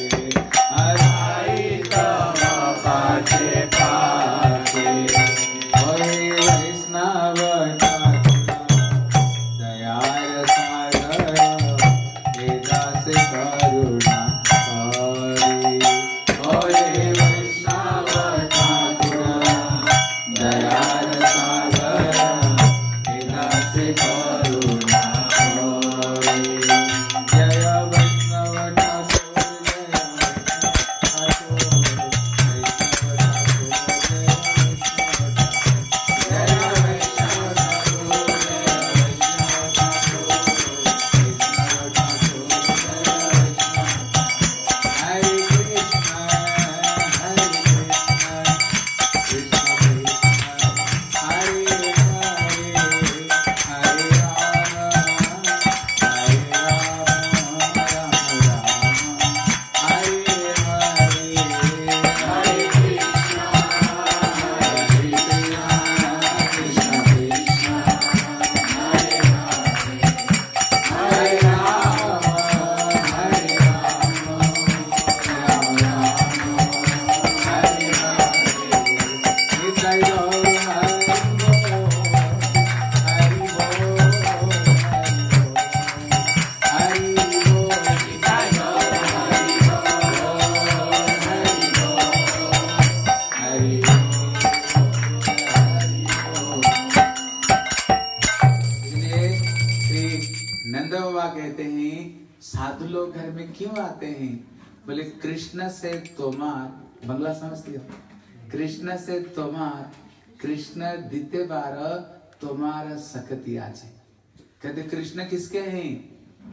गाइत पाछे पाछे। हे वैष्णव ठाकुर दयार सागर एदा से करुणा करी। हे वैष्णव ठाकुर दयार सागर एदा से करुणा करी। जय वैष्णव ठाकुर साधु लोग घर में क्यों आते हैं? बोले कृष्ण से तोमार, बंगला समझती हो? कृष्ण से तोमार, कृष्ण दिते बार तोमार सकती आचे। कहते कृष्ण किसके हैं?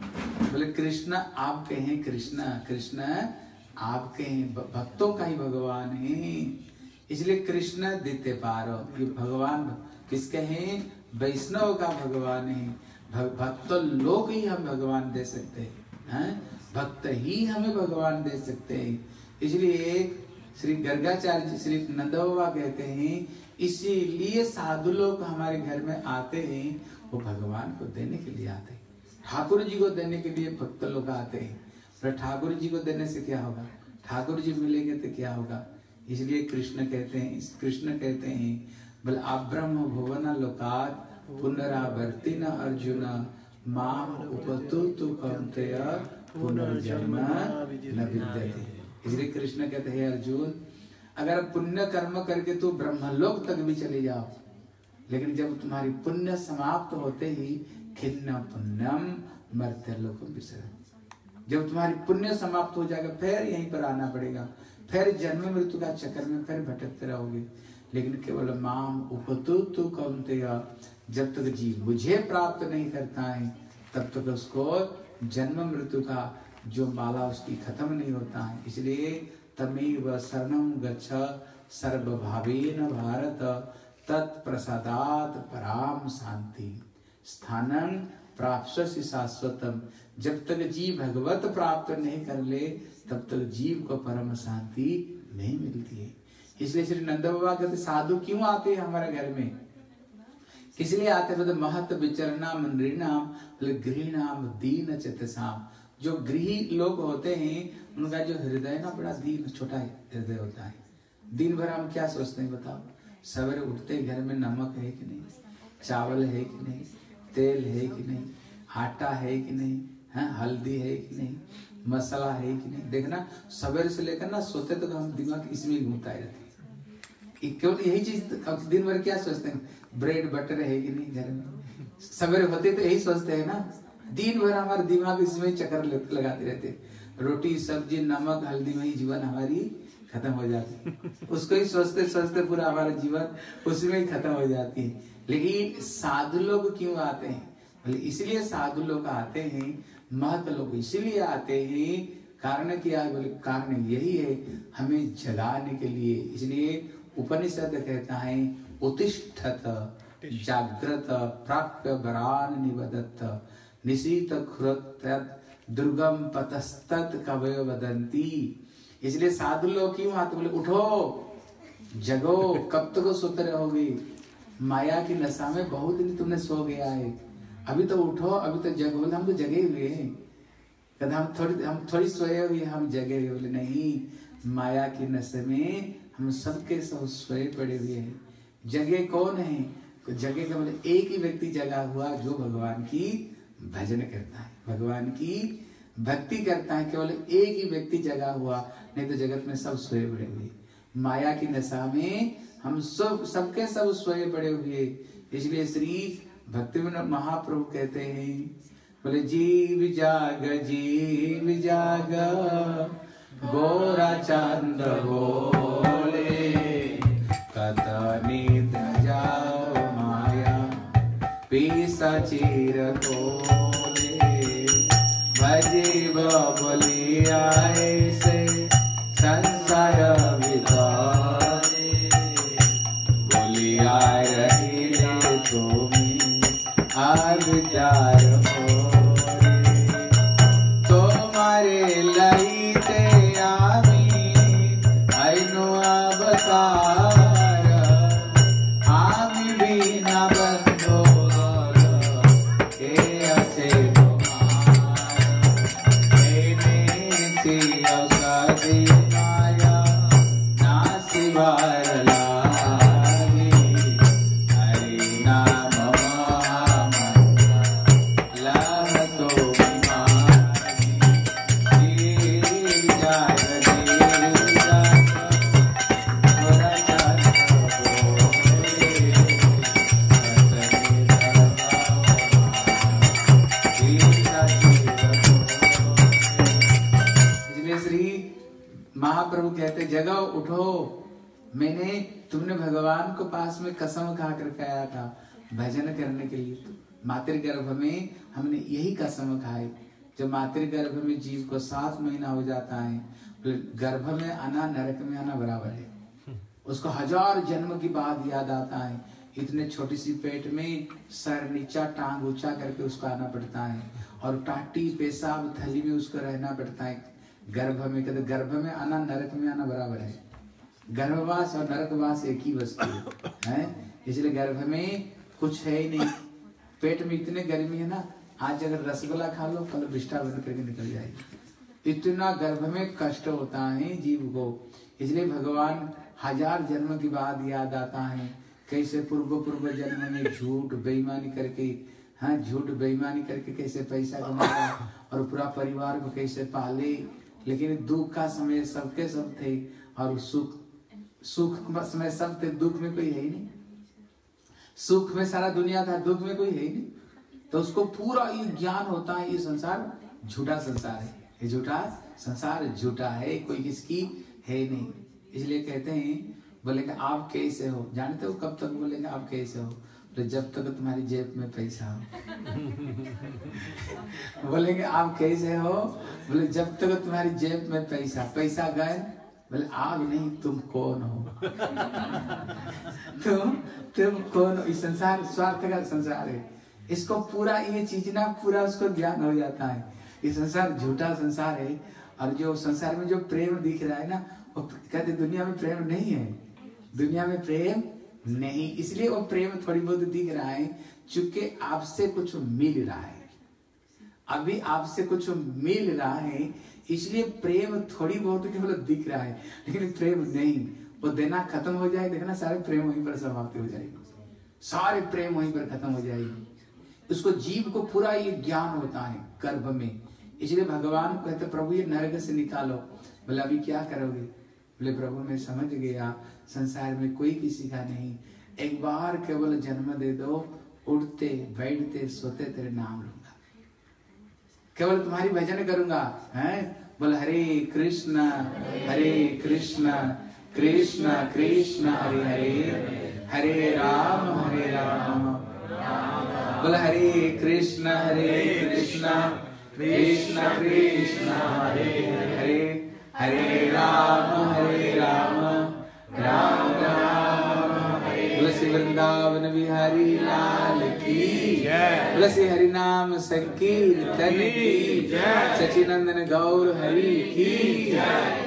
बोले कृष्ण आपके हैं, कृष्ण कृष्ण आपके हैं, भक्तों का ही भगवान है। इसलिए कृष्ण देते पारो, ये भगवान किसके हैं? वैष्णव का भगवान है। भक्त लोग ही हम भगवान दे सकते हैं, भक्त ही हमें भगवान दे सकते हैं। इसलिए श्री गर्गाचार्य जी, श्री नंद बाबा कहते हैं, इसीलिए साधु लोग हमारे घर में आते हैं, वो भगवान को देने के लिए आते हैं, ठाकुर जी को देने के लिए भक्त लोग आते हैं। पर ठाकुर जी को देने से क्या होगा? ठाकुर जी मिलेंगे तो क्या होगा? इसलिए कृष्ण कहते हैं, इस कृष्ण कहते हैं, बोले अब्रह्म भुवन लोकात् पुनरावर्ति न अर्जुन माम उपतु तु कौन्तेय पुनर्जन्म न विद्यते। इसलिए कृष्ण कहते हैं, अर्जुन अगर पुण्य कर्म करके तू ब्रह्मलोक तक भी चले जाओ, लेकिन जब तुम्हारी पुण्य समाप्त होते ही खिन्न पुण्यम मर्त्यलोकम विसरति, जब तुम्हारी पुण्य समाप्त हो जाएगा फिर यहीं पर आना पड़ेगा, फिर जन्म मृत्यु का चक्कर में फिर भटकते रहोगे। लेकिन केवल माम उपतु तु कौन्तेय, जब तक जीव मुझे प्राप्त नहीं करता है तब तक उसको जन्म मृत्यु का जो माला उसकी खत्म नहीं होता है। इसलिए तमेव शरणं गच्छ सर्वभावेन भारत तत्प्रसादात् पराम शांति स्थानं प्राप्स्यसि शाश्वतम। जब तक जीव भगवत प्राप्त नहीं कर ले तब तक जीव को परम शांति नहीं मिलती है। इसलिए श्री नंद बाबा कहते साधु क्यों आते हैं हमारे घर में? किस लिए आते हैं? महत विचरणाम नृणाम गृहीणाम दीन चेतसाम। जो गृही लोग होते हैं उनका जो हृदय ना बड़ा दीन छोटा हृदय होता है। दिन भर हम क्या सोचते हैं बताओ? सवेरे उठते घर में नमक है कि नहीं, चावल है कि नहीं, तेल है कि नहीं, आटा है कि नहीं, है हल्दी है कि नहीं, मसाला है कि नहीं। देखना सवेरे से लेकर ना सोते तो हम दिमाग इसमें ही घूमता रहते हैं। केवल यही चीज दिन भर क्या सोचते हैं? ब्रेड बटर है कि नहीं घर में। सवेरे होते तो यही सोचते हैं ना, दिन भर हमारा दिमाग इसमें चक्कर लगाते रहते। रोटी सब्जी नमक हल्दी में ही जीवन हमारी खत्म हो जाती है। उसको ही सोचते सोचते पूरा हमारा जीवन उसमें ही खत्म हो जाती है। लेकिन साधु लोग क्यों आते हैं? इसलिए साधु लोग आते हैं, महत लोग इसलिए आते हैं, कारण क्या है? बोले कारण यही है, हमें जगाने के लिए। इसलिए उपनिषद कहता है उत्तिष्ठत जाग्रत प्राप्य वरान निवदत निशीत खुरत दुर्गम पतस्तत कवय वदंती। इसलिए साधु लोग क्यों आते? बोले उठो जगो, कब तक तो सोते रहोगे? माया की नशा में बहुत दिन तुमने सो गया है, अभी तो उठो, अभी तो जगो। बोले हम तो जगे हुए हैं। कहते हम थोड़ी हम थोड़ी सोए हुए, हम जगे हुए। बोले नहीं, माया की नशे में हम सबके सब सोए पड़े हुए हैं। जगे कौन है? जगे का बोले एक ही व्यक्ति जगा हुआ जो भगवान की भजन करता है, भगवान की भक्ति करता है। केवल एक ही व्यक्ति जगा हुआ, नहीं तो जगत में सब सोए पड़े हुए। माया की नशा में हम सब सबके सब सोए पड़े हुए। इसलिए श्री भक्तिविनोद महाप्रभु कहते हैं, बोले जीव जाग जीव जाग गोरा चांद बोले कत निद्र जाओ माया पिशाचीर खोले भजे बबली आए से संसार विदारे बोली आ रही रे तुम्हें आज प्यार हो तुम्हारे लईते आमी आइनो अवतार आमी बिना बंधो के अच्छे माया ना सिवार लागे हरि नाम महाप्रभु कहते जगो उठो, मैंने तुमने भगवान को पास में कसम खा कर आया था भजन करने के लिए। मातृ गर्भ में हमने यही कसम खाई जब मातृ गर्भ में जीव को सात महीना हो जाता है, गर्भ में आना नरक में आना बराबर है। उसको हजार जन्म की बात याद आता है। इतने छोटी सी पेट में सर नीचा टांग ऊंचा करके उसको आना पड़ता है, और टाटी पेशाब थैली में उसको रहना पड़ता है गर्भ में। कहते गर्भ में आना नरक में आना बराबर है। गर्भवास और नरकवास एक ही वस्तु है। इसलिए गर्भ में कुछ है ही नहीं। पेट में इतने गर्मी है ना, आज अगर रसगुल्ला खा लो कल विष्ठा बन करके निकल जाएगी। इतना गर्भ में कष्ट होता है जीव को। इसलिए भगवान हजार जन्म के बाद याद आता है कैसे पूर्व पूर्व जन्म में झूठ बेईमानी करके, हाँ झूठ बेईमानी करके कैसे पैसा कमाया और पूरा परिवार को कैसे पाले। लेकिन दुख का समय सबके सब थे, और सुख सुख का समय सब थे, दुख में कोई है ही नहीं। सुख में सारा दुनिया था, दुख में कोई है ही नहीं। तो उसको पूरा ये ज्ञान होता है ये संसार झूठा संसार है, ये झूठा संसार झूठा है, कोई किसकी है नहीं। इसलिए कहते हैं, बोलेंगे आप कैसे हो, जानते हो कब तक बोलेंगे आप कैसे हो, तो जब तक तुम्हारी जेब में पैसा हो। बोलेंगे आप कैसे हो, बोले जब तक तुम्हारी जेब में पैसा, पैसा गए बोले आप नहीं, तुम कौन हो। तुम तुम कौन हो। इस संसार स्वार्थ का संसार है। इसको पूरा ये चीज ना पूरा उसको ज्ञान हो जाता है। ये संसार झूठा संसार है, और जो संसार में जो प्रेम दिख रहा है ना, वो कहते दुनिया में प्रेम नहीं है, दुनिया में प्रेम नहीं। इसलिए वो प्रेम थोड़ी बहुत दिख रहा है, चूंकि आपसे कुछ मिल रहा है, अभी आपसे कुछ मिल रहा है, इसलिए प्रेम थोड़ी बहुत केवल दिख रहा है, लेकिन प्रेम नहीं। वो देना खत्म हो जाए, देखना सारे प्रेम वहीं पर समाप्त हो जाएगी, सारे प्रेम वहीं पर खत्म हो जाएगी। उसको जीव को पूरा ये ज्ञान होता है गर्भ में। इसलिए भगवान कहते प्रभु ये नरक से निकालो। बोले अभी क्या करोगे, बोले प्रभु मैं समझ गया संसार में कोई किसी का नहीं, एक बार केवल जन्म दे दो, उठते बैठते सोते तेरे नाम लूंगा, केवल तुम्हारी भजन करूंगा। हैं बोले हरे कृष्ण हरे कृष्ण कृष्ण कृष्ण हरे हरे, हरे राम हरे राम, बोले हरे कृष्ण हरे कृष्ण कृष्ण कृष्ण हरे हरे, हरे राम हरे राम राम राम हरे। बोले वृंदावन बिहारी लाल की जय, बोले हरि नाम संकीर्तन की जय, सचिनंदन गौर हरि की जय।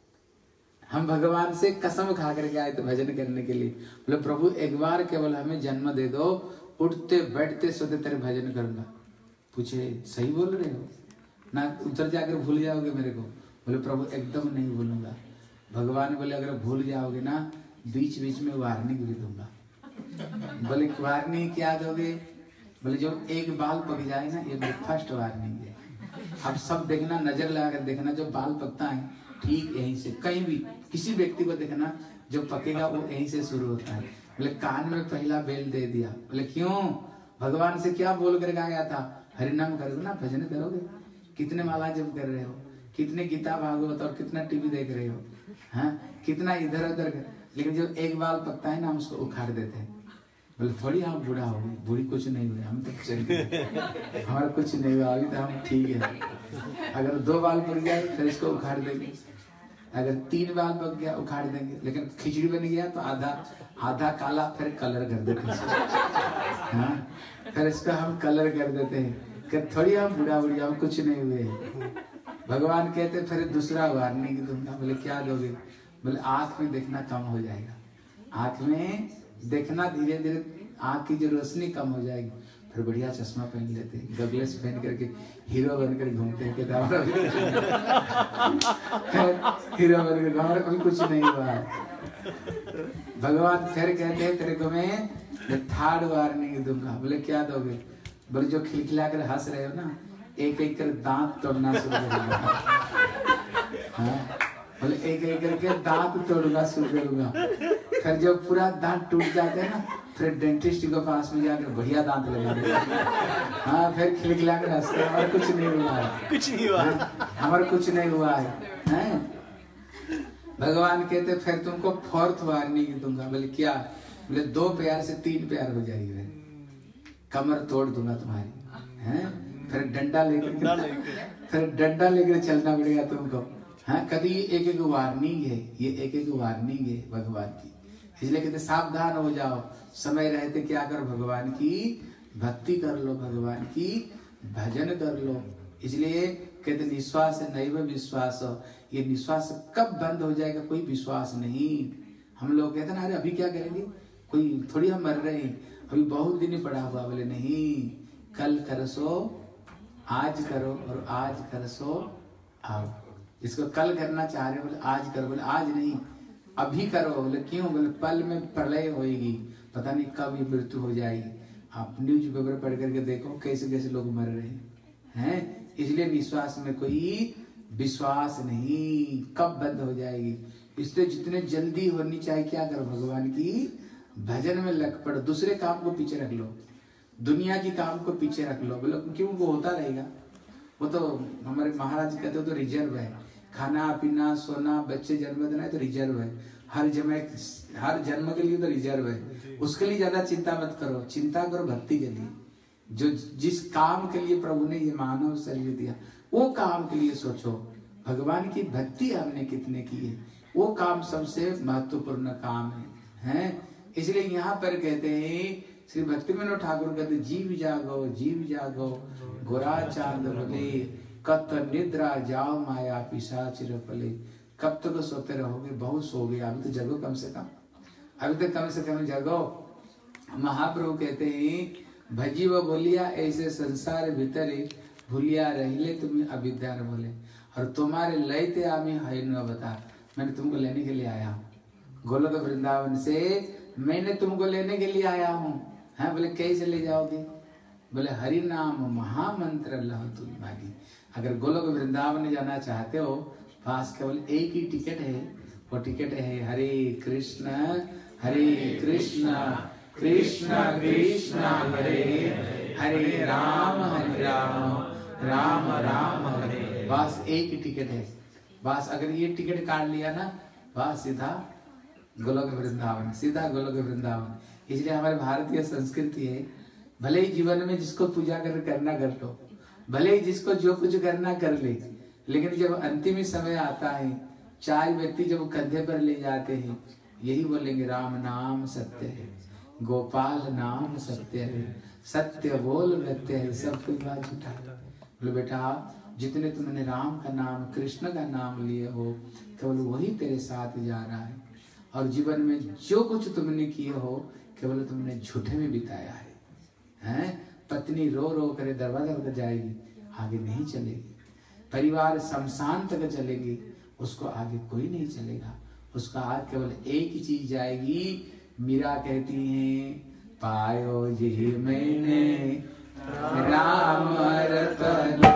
हम भगवान से कसम खा करके आए थे भजन करने के लिए। बोले प्रभु एक बार केवल हमें जन्म दे दो, उठते बैठते सोते तेरे भजन करूंगा। पूछे सही बोल रहे हो ना, उधर जाकर भूल जाओगे मेरे को। बोले प्रभु एकदम नहीं भूलूंगा। भगवान बोले अगर भूल जाओगे ना, बीच बीच में वार्निंग भी दूंगा। बोले वार्निंग क्या दोगे, बोले जो एक बाल पक जाए ना, ये फर्स्ट वार्निंग है। अब सब देखना, नजर लगाकर देखना, जो बाल पकता है ठीक यहीं से, कहीं भी किसी व्यक्ति को देखना जो पकेगा वो यहीं से शुरू होता है। बोले कान में पहला बेल दे दिया। बोले क्यों, भगवान से क्या बोल कर गया था, हरिनाम करोगे ना, भजन करोगे, कितने माला जप कर रहे हो, कितने गीता भागवत और कितना टीवी देख रहे हो, हाँ कितना इधर उधर। लेकिन जो एक बाल पकता है ना, हम उसको उखाड़ देते हैं। बोले थोड़ी आप बूढ़ा हो गए, बूढ़ी कुछ नहीं हुई, हम तो चल गए, हमारा कुछ नहीं हुआ, अभी तो हम ठीक है। अगर दो बाल पक गया फिर इसको उखाड़ देंगे, अगर तीन बाल पक गया उखाड़ देंगे, लेकिन खिचड़ी बन गया तो आधा आधा काला फिर कलर कर देते हैं। हाँ फिर इसका हम कलर कर देते हैं कि थोड़ी हम बूढ़ा बुढ़िया हम कुछ नहीं हुए। भगवान कहते फिर दूसरा वार्निंग दूंगा। बोले क्या दोगे, बोले आंख में देखना कम हो जाएगा, आंख में देखना धीरे धीरे आंख की जो रोशनी कम हो जाएगी, फिर बढ़िया चश्मा पहन लेते, गगलेस पहन करके हीरो बनकर घूमते हैं। हीरो बनकर हमारा कभी कुछ नहीं हुआ है। भगवान फिर कहते हैं तेरे को मैं थर्ड वार्निंग दूंगा। बोले क्या दोगे, बोले जो खिलखिला कर हंस रहे हो ना, एक एक कर दांत तोड़ना शुरू करूंगा। हाँ बोले एक एक करके दांत तोड़ूंगा शुरू करूंगा। फिर जब पूरा दांत टूट जाते हैं ना, फिर डेंटिस्ट के पास में जाकर बढ़िया दांत लगा देते। हाँ फिर खिलखिला कर हंसते, हमारा कुछ नहीं हुआ है, कुछ नहीं हुआ हमारा कुछ नहीं हुआ है, हैं? भगवान कहते फिर तुमको फोर्थ वार्निंग दूंगा। बोले क्या, बोले दो प्यार से तीन प्यार हो जाएगी, कमर तोड़ दूंगा तुम्हारी, हैं? फिर डंडा लेकर फिर डंडा लेकर चलना पड़ेगा तुमको। हाँ, कभी एक एक वार्निंग है, ये एक एक वार्निंग है भगवान की। इसलिए कहते सावधान हो जाओ, समय रहते क्या करो, भगवान की भक्ति कर लो, भगवान की भजन कर लो। इसलिए कहते निश्वास नैव विश्वास, ये निश्वास कब बंद हो जाएगा कोई विश्वास नहीं। हम लोग कहते ना अरे अभी क्या करेंगे, कोई थोड़ी हम मर रहे हैं, अभी बहुत दिन पड़ा हुआ। बोले नहीं, कल कर सो आज करो और आज कर सो अब। इसको कल करना चाह रहे हो बोले आज करो, बोले आज नहीं अभी करो। बोले क्यों, बोले पल में प्रलय होएगी, पता नहीं कब ये मृत्यु हो जाएगी। आप न्यूज पेपर पढ़ करके देखो कैसे कैसे लोग मर रहे हैं। इसलिए निश्वास में कोई विश्वास नहीं, कब बंद हो जाएगी। इसलिए जितने जल्दी होनी चाहिए क्या करो, भगवान की भजन में लग पड़ो, दूसरे काम को पीछे रख लो, दुनिया की काम को पीछे रख लो। बोलो क्यों, वो होता रहेगा। वो तो हमारे महाराज कहते हो तो रिजर्व है, खाना पीना सोना बच्चे जन्म देना है तो रिजर्व है, हर जन्म हर जन्म के लिए तो रिजर्व है। उसके लिए ज्यादा चिंता मत करो, चिंता करो भक्ति के लिए। जो जिस काम के लिए प्रभु ने ये मानव शरीर दिया वो काम के लिए सोचो। भगवान की भक्ति हमने कितने की है, वो काम सबसे महत्वपूर्ण काम है, हैं? इसलिए यहाँ पर कहते हैं श्री भक्ति विनोद ठाकुर कहते जीव जागो जीव जागो गोरा चांद बोले, कत निद्रा जाओ माया पिशाचिर पले। कब तक तो सोते रहोगे, बहुत सो गए, अभी तो जगो कम से कम, अभी तो कम से कम जगो। महाप्रभु कहते हैं भजी व बोलिया ऐसे संसार भीतरे, भूलिया रहले तुम्हें अविद्या बोले। और तुम्हारे लयते आमी है न बता, मैंने तुमको लेने के लिए आया हूँ गोलोक वृंदावन से, मैंने तुमको लेने के लिए आया हूँ। हाँ, बोले कैसे ले जाओगे, बोले हरि नाम महामंत्र लह तुम मांगी। अगर गोलोक वृंदावन जाना चाहते हो, पास केवल एक ही टिकट है, वो टिकट है हरे कृष्ण हरे कृष्ण कृष्ण कृष्ण हरे हरे राम हरे राम राम राम हरे। बस एक ही टिकट है, बस अगर ये टिकट काट लिया ना, बस सीधा गोलोक वृंदावन, सीधा गोलोक वृंदावन। इसलिए हमारे भारतीय संस्कृति है, भले ही जीवन में जिसको पूजा कर करना कर लो, भले ही जिसको जो कुछ करना कर ले, लेकिन जब अंतिम समय आता है, चार व्यक्ति जब कंधे पर ले जाते हैं, यही बोलेंगे राम नाम सत्य है, गोपाल नाम सत्य है, सत्य बोल रहते हैं, सब कोई बात झूठा। बोले बेटा जितने तुमने राम का नाम कृष्ण का नाम लिए हो, केवल वही तेरे साथ जा रहा है। और जीवन में जो कुछ तुमने किए हो, केवल तुमने झूठे में बिताया है, हैं? पत्नी रो रो करे दरवाजा तक जाएगी, आगे नहीं चलेगी। परिवार शमशान तक चलेगी, उसको आगे कोई नहीं चलेगा। उसका आगे केवल एक ही चीज जाएगी। मीरा कहती है पायो जी मैंने राम रतन,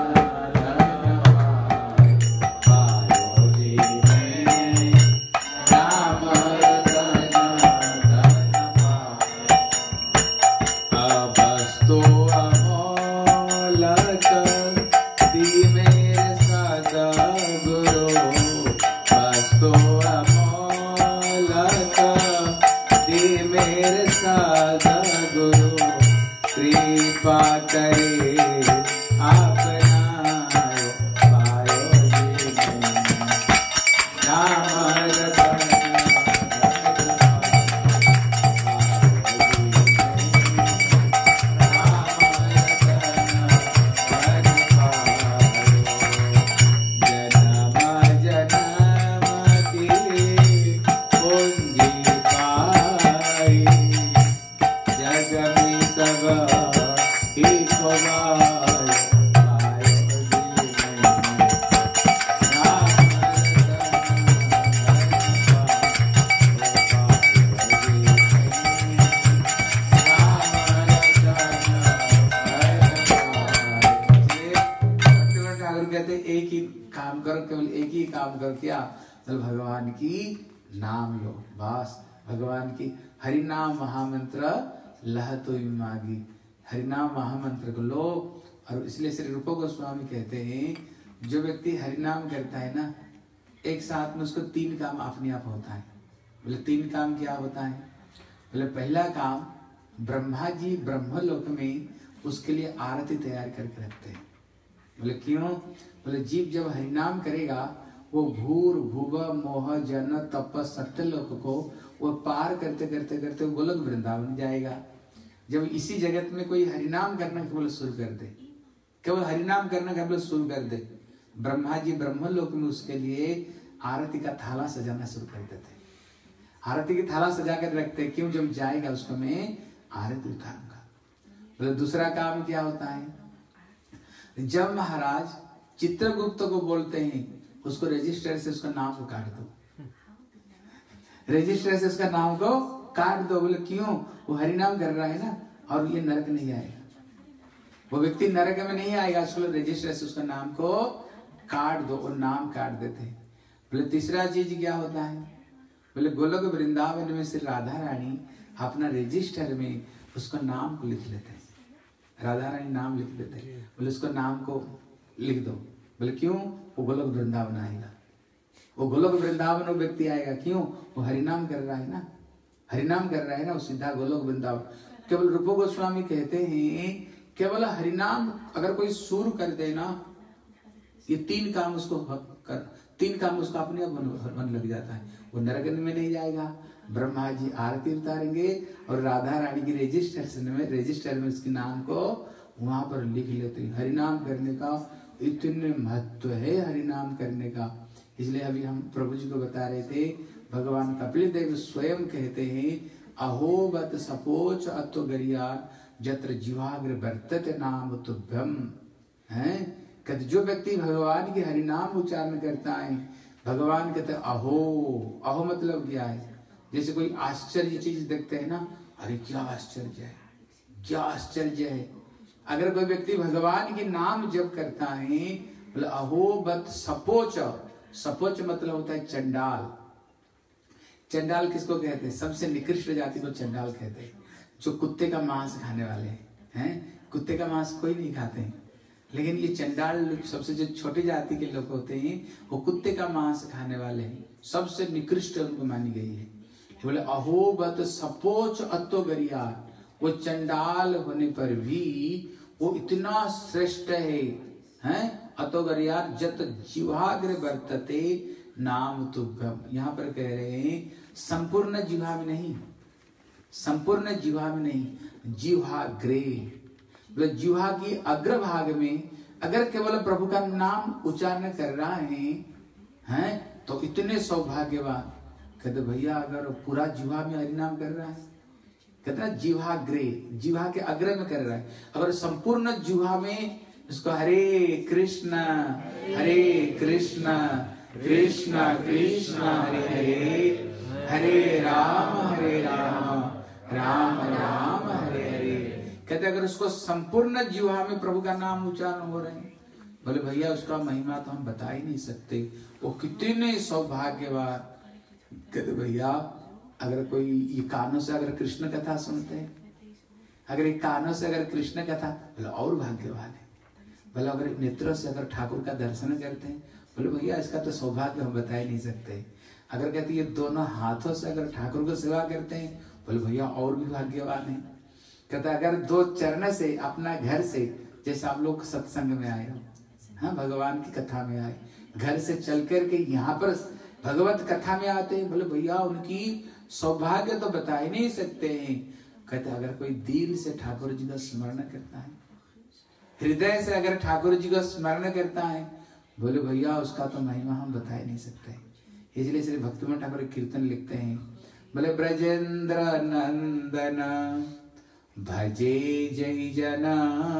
भगवान की नाम लो, बस भगवान की हरि नाम महामंत्र लह तो मागी, हरि नाम महामंत्र को लो। और इसलिए श्री रूप गोस्वामी कहते हैं जो व्यक्ति हरि नाम करता है ना, एक साथ में उसको तीन काम अपने आप होता है। बोले तीन काम क्या होता है? बोले पहला काम, ब्रह्मा जी ब्रह्मलोक में उसके लिए आरती तैयार करके रखते हैं। बोले क्यों? बोले जीव जब हरिनाम करेगा वो भूर भुव मोह जन तप सत्यलोक को वो पार करते करते करते वो गोलोक वृंदावन जाएगा। जब इसी जगत में कोई हरिनाम करना केवल शुरू कर दे, केवल हरिनाम करना केवल शुरू कर दे, ब्रह्मा जी ब्रह्मलोक में उसके लिए आरती का थाला सजाना शुरू कर देते। आरती की थाला सजा कर रखते, क्यों? जब जाएगा उसको मैं आरती उतारूंगा। बोले दूसरा काम क्या होता है? जब महाराज चित्रगुप्त को बोलते हैं उसको रजिस्टर से उसका नाम को काट दो, रजिस्टर से उसका नाम को काट दो। बोले क्यों? वो हरिनाम कर रहा है ना, और ये नरक नहीं आएगा, वो व्यक्ति नरक में नहीं आएगा। उसको रजिस्टर से उसका नाम को काट दो, और नाम काट देते हैं। बोले तीसरा चीज क्या होता है? बोले गोलोक वृंदावन में से राधा रानी अपना रजिस्टर में उसका नाम को लिख लेते हैं, राधा रानी नाम लिख देते हैं। बोले उसको नाम को लिख दो। बोले क्यों? वो गोलोक वृंदावन आएगा, वो गोलोक वृंदावन वो व्यक्ति आएगा। क्यों? वो हरिनाम कर रहा है ना, हरिनाम कर रहा है ना, वो सीधा गोलोक वृंदावन। केवल रूप गोस्वामी कहते हैं केवल हरिनाम अगर कोई शुरू कर दे ना, ये तीन काम उसको कर, तीन काम उसको अपने आप मन लग जाता है। वो नरक में नहीं जाएगा, ब्रह्मा जी आरती उतारेंगे और राधा रानी की रजिस्टर में रजिस्टर में उसके नाम को वहां पर लिख लेते हैं। हरिनाम करने का इतने महत्व है, हरिनाम करने का। इसलिए अभी हम प्रभु जी को बता रहे थे, भगवान कपिल देव स्वयं कहते हैं अहोबत सपोच अतो गरिया जत्र जीवाग्र वर्तते नाम तुभ्यम। है कहते जो व्यक्ति भगवान के हरिनाम उच्चारण करता है, भगवान कहते अहो, अहो मतलब क्या है? जैसे कोई आश्चर्य चीज देखते हैं ना, अरे क्या आश्चर्य है, क्या आश्चर्य है। अगर कोई व्यक्ति भगवान के नाम जप करता है, बोले अहोबत सपोच, सपोच मतलब होता है चंडाल। चंडाल किसको कहते हैं? सबसे निकृष्ट जाति को चंडाल कहते हैं, जो कुत्ते का मांस खाने वाले हैं। कुत्ते का मांस कोई नहीं खाते हैं, लेकिन ये चंडाल सबसे जो छोटी जाति के लोग होते हैं वो कुत्ते का मांस खाने वाले हैं, सबसे निकृष्ट उनको मानी गई है। बोले अहोबत सपोच अतो गरिया, वो चंडाल होने पर भी वो इतना श्रेष्ठ है, हैं? अतो गरिया जत जीवाग्र वर्तते नाम तुभ्यम। यहाँ पर कह रहे हैं संपूर्ण जीवा में नहीं, संपूर्ण जीवा में नहीं, जीवाग्रे, बोले जीवा की अग्रभाग में अगर केवल प्रभु का नाम उच्चारण कर रहा है, हैं? तो इतने सौभाग्यवान। कहते भैया अगर पूरा जीवा में हरिनाम कर रहा है, कहते जीवाग्रे, जीवा के अग्र में कर रहा है, अगर संपूर्ण जीवा में उसको हरे कृष्ण हरे कृष्ण कृष्ण कृष्ण हरे हरे हरे राम हरे राम राम राम हरे हरे, कहते अगर उसको संपूर्ण जीवा में प्रभु का नाम उच्चारण हो रहे हैं, बोले भैया उसका महिमा तो हम बता ही नहीं सकते, वो कितने सौभाग्यवान। कहते भैया अगर कोई ये कानों से अगर कृष्ण कथा सुनते हैं, अगर ये कानों से अगर कृष्ण कथा, बोले और भाग्यवान है। बोले अगर नेत्रों से अगर ठाकुर का दर्शन करते हैं, बोले भैया इसका तो सौभाग्य हम बता ही नहीं सकते। अगर कहते ये दोनों हाथों से अगर ठाकुर को सेवा करते हैं, बोले भैया और भी भाग्यवान है। कहते अगर दो चरण से अपना घर से, जैसे आप लोग सत्संग में आए हो, हाँ भगवान की कथा में आए, घर से चल करके यहाँ पर भगवत कथा में आते हैं, बोले भैया उनकी सौभाग्य तो बता ही नहीं सकते हैं। कहते अगर कोई दिल से ठाकुर जी का स्मरण करता है, हृदय से अगर ठाकुर जी का स्मरण करता है, बोले भैया उसका तो महिमा हम बता ही नहीं सकते। इसलिए श्री भक्तिमोहन ठाकुर कीर्तन लिखते हैं, बोले ब्रजेंद्र नंदन भजे जय जना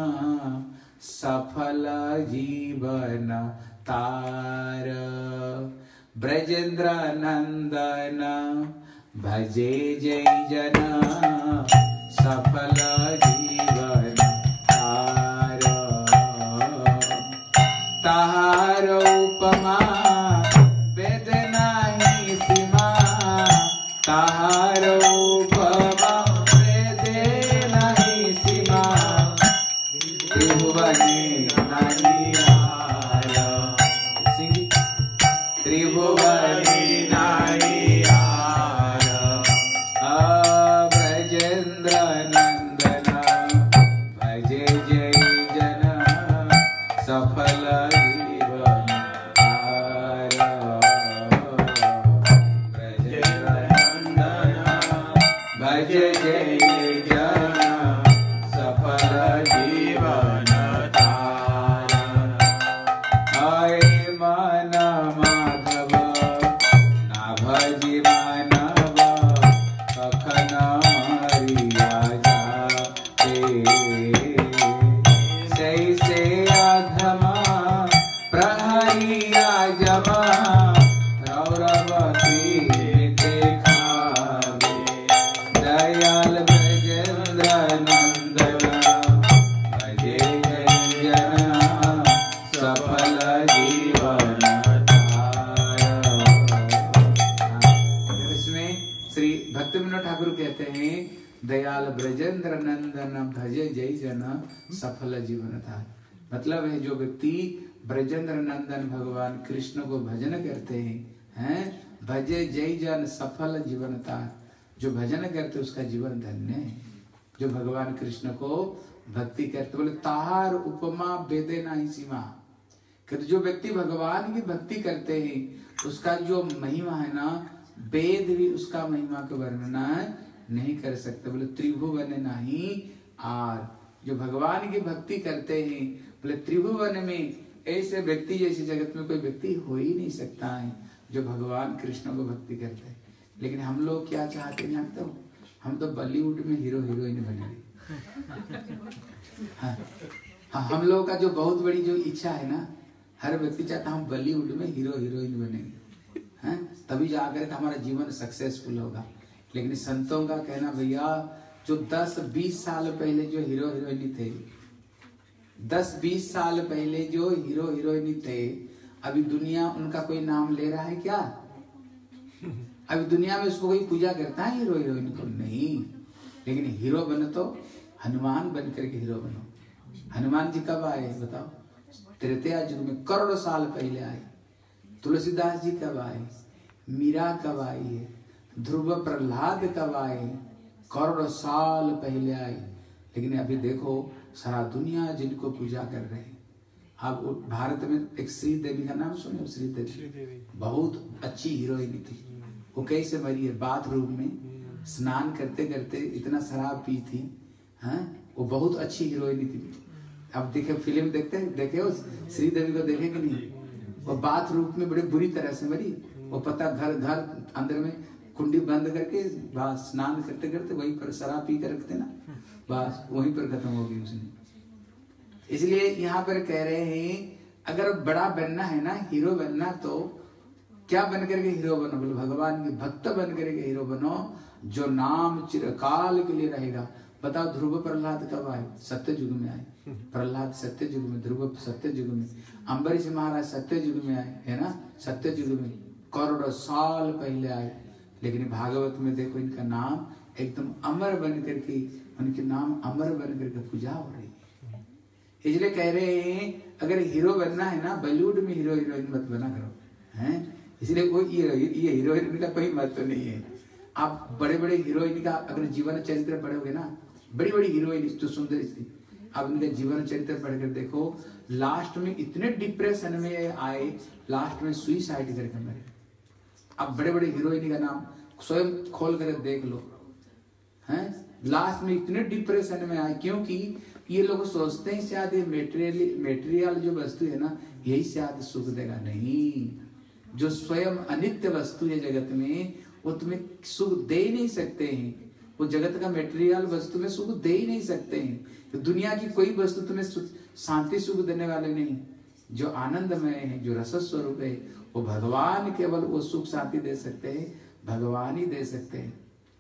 सफल जीवन तार, ब्रजेंद्र नंदन भजे जय जना सफल जीवन तार, तार उपमा वेद नहीं सीमा, तार उपमा वेद नहीं सीमा, त्रिभुवने नहीं आया, त्रिभुवने नहीं आया, ब्रजेंद्र नंदन भजे दयाल ब्रजेंद्र नंदन भजे जय जन सफल जीवन था। मतलब है जो व्यक्ति ब्रजेंद्र नंदन भगवान कृष्ण को भजन करते हैं, हैं भजे जय जन सफल जीवन था। जो भजन करते उसका जीवन धन्य है। जो भगवान कृष्ण को भक्ति करते, बोले ताहार उपमा वेदे नहीं सीमा। कहते जो व्यक्ति भगवान की भक्ति करते हैं उसका जो महिमा है ना, वेद भी उसका महिमा का वर्णना नहीं कर सकते। बोले त्रिभुवन नहीं आर। जो भगवान की भक्ति करते हैं बोले त्रिभुवन में ऐसे व्यक्ति जैसे जगत में कोई व्यक्ति हो ही नहीं सकता है जो भगवान कृष्ण को भक्ति करते हैं। लेकिन हम लोग क्या चाहते हैं जानते हो, हम तो बॉलीवुड में हीरो हीरोइन बनेंगे। हाँ, हाँ, हम लोगों का जो बहुत बड़ी जो इच्छा है ना, हर व्यक्ति चाहता हम बॉलीवुड में हीरो हीरोइन बनेंगे, हैं तभी जाकर के हमारा जीवन सक्सेसफुल होगा। लेकिन संतों का कहना भैया जो दस बीस साल पहले जो हीरो हीरोइन थे, दस बीस साल पहले जो हीरो हीरोइन थे, अभी दुनिया उनका कोई नाम ले रहा है क्या? अभी दुनिया में उसको कोई पूजा करता है हीरो हीरोइन को? नहीं। लेकिन हीरो बनो तो हनुमान बन करके हीरो बनो। हनुमान जी कब आए बताओ? त्रेता युग में करोड़ों साल पहले आए। तुलसीदास जी कब आए? मीरा कब आई है? ध्रुव प्रहलाद कब आए? करोड़ों साल पहले आए। लेकिन अभी देखो सारा दुनिया जिनको पूजा कर रहे हैं। अब भारत में एक श्री देवी का नाम सुने? श्री देवी बहुत अच्छी हीरोइन थी। वो कैसे मरी है? बाथरूम में स्नान करते करते इतना शराब पी थी। हाँ, वो बहुत अच्छी हीरोइन थी। अब देखे फिल्म देखते हैं, देखे हो श्री देवी को? देखे कि नहीं? वो बाथरूम में बड़ी बुरी तरह से मरी। वो पता घर घर अंदर में कुंडी बंद करके बस स्नान करते करते वहीं पर शराब पी कर रखते ना, बस वहीं पर खत्म हो गई उसने। इसलिए यहाँ पर कह रहे हैं अगर बड़ा बनना है ना, हीरो बनना, तो क्या बन करके हीरो बनो? बोले भगवान के भक्त बन करके हीरो बनो जो नाम चिरकाल के लिए रहेगा। बताओ ध्रुव प्रहलाद कब आए? सत्य युग में आए। प्रहलाद सत्य युग में, ध्रुव सत्य युग में, अम्बरीश महाराज सत्य युग में आए, है ना? सत्य युग में करोड़ों साल पहले आए। लेकिन भागवत में देखो इनका नाम एकदम अमर बन करके, उनके नाम अमर बन करके पूजा हो रही है। इसलिए कह रहे हैं अगर हीरो बनना है ना, बॉलीवुड में हीरो हीरोइन मत बना करो, हैं? इसलिए कोई ये हीरोइन का कोई महत्व नहीं है। आप बड़े बड़े हीरोइन का अगर जीवन चरित्र पढ़ोगे ना, बड़ी बड़ी हीरोइन तो सुंदर थी, अब उनका जीवन चरित्र पढ़कर देखो, लास्ट में इतने डिप्रेशन में आए, लास्ट में सुइसाइड करके मरे। अब बड़े बड़े हीरोइन का नाम स्वयं खोल कर देख लो, हैं? लास्ट में इतने डिप्रेशन में आए क्योंकि ये लोग सोचते हैं शायद ये मेटेरियल मेटेरियल जो वस्तु है ना, यही शायद सुख देगा। नहीं, जो स्वयं अनित्य वस्तु है जगत में, वो तुम्हें सुख दे ही नहीं सकते हैं। वो जगत का मेटेरियल वस्तु में सुख दे ही नहीं सकते हैं। तो दुनिया की कोई वस्तु तुम्हें शांति सुख देने वाले नहीं। जो आनंदमय है, जो रस स्वरूप है, वो भगवान केवल वो सुख शांति दे सकते हैं, भगवान ही दे सकते हैं।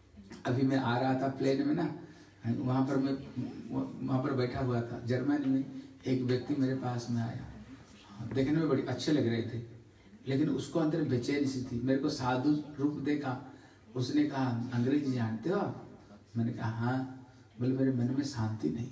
अभी मैं आ रहा था प्लेन में ना, वहां पर मैं वहां पर बैठा हुआ था, जर्मनी में एक व्यक्ति मेरे पास में आया, देखने में बड़ी अच्छे लग रहे थे, लेकिन उसको अंदर बेचैनी सी थी। मेरे को साधु रूप देखा, उसने कहा अंग्रेजी जानते हो आप? मैंने कहा हाँ। बोले मेरे मन में शांति नहीं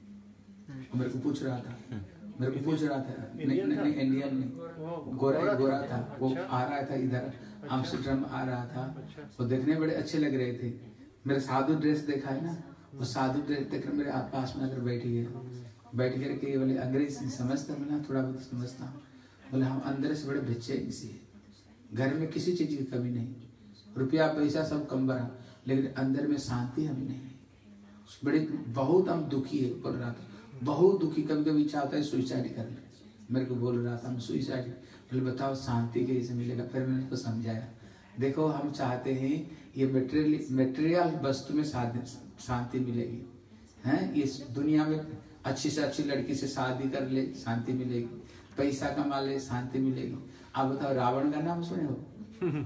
है। वो मेरे को पूछ रहा था मेरे को पूछ रहा था नहीं नहीं इंडियन नहीं, गोरा गोरा था। वो आ रहा था इधर, आम्स्टरडम आ रहा था। वो देखने बड़े अच्छे लग रहे थे। मेरा साधु ड्रेस देखा है ना, वो साधु ड्रेस देखकर मेरे पास में अगर बैठी है, बैठ करके बोले अंग्रेजी समझता मैं ना, थोड़ा बहुत समझता हूँ। बोले हम अंदर से बड़े बेचैन सी है, घर में किसी चीज की कमी नहीं, रुपया पैसा सब कम बड़ा, लेकिन अंदर में शांति हमें नहीं है। बड़े बहुत हम दुखी है। बोल रहा था बहुत दुखी, कभी कभी चाहता है सुइसाइड कर ले। मेरे को बोल रहा था हम सुइसाइड। बोले बताओ शांति कैसे मिलेगा? फिर मैंने उसको समझाया, देखो हम चाहते हैं ये मेटेरियल मेटेरियल वस्तु में शांति मिलेगी, हैं? इस दुनिया में अच्छी से अच्छी लड़की से शादी कर ले, शांति मिलेगी, पैसा कमा ले, शांति मिलेगी। आप बताओ रावण का नाम सुने हो?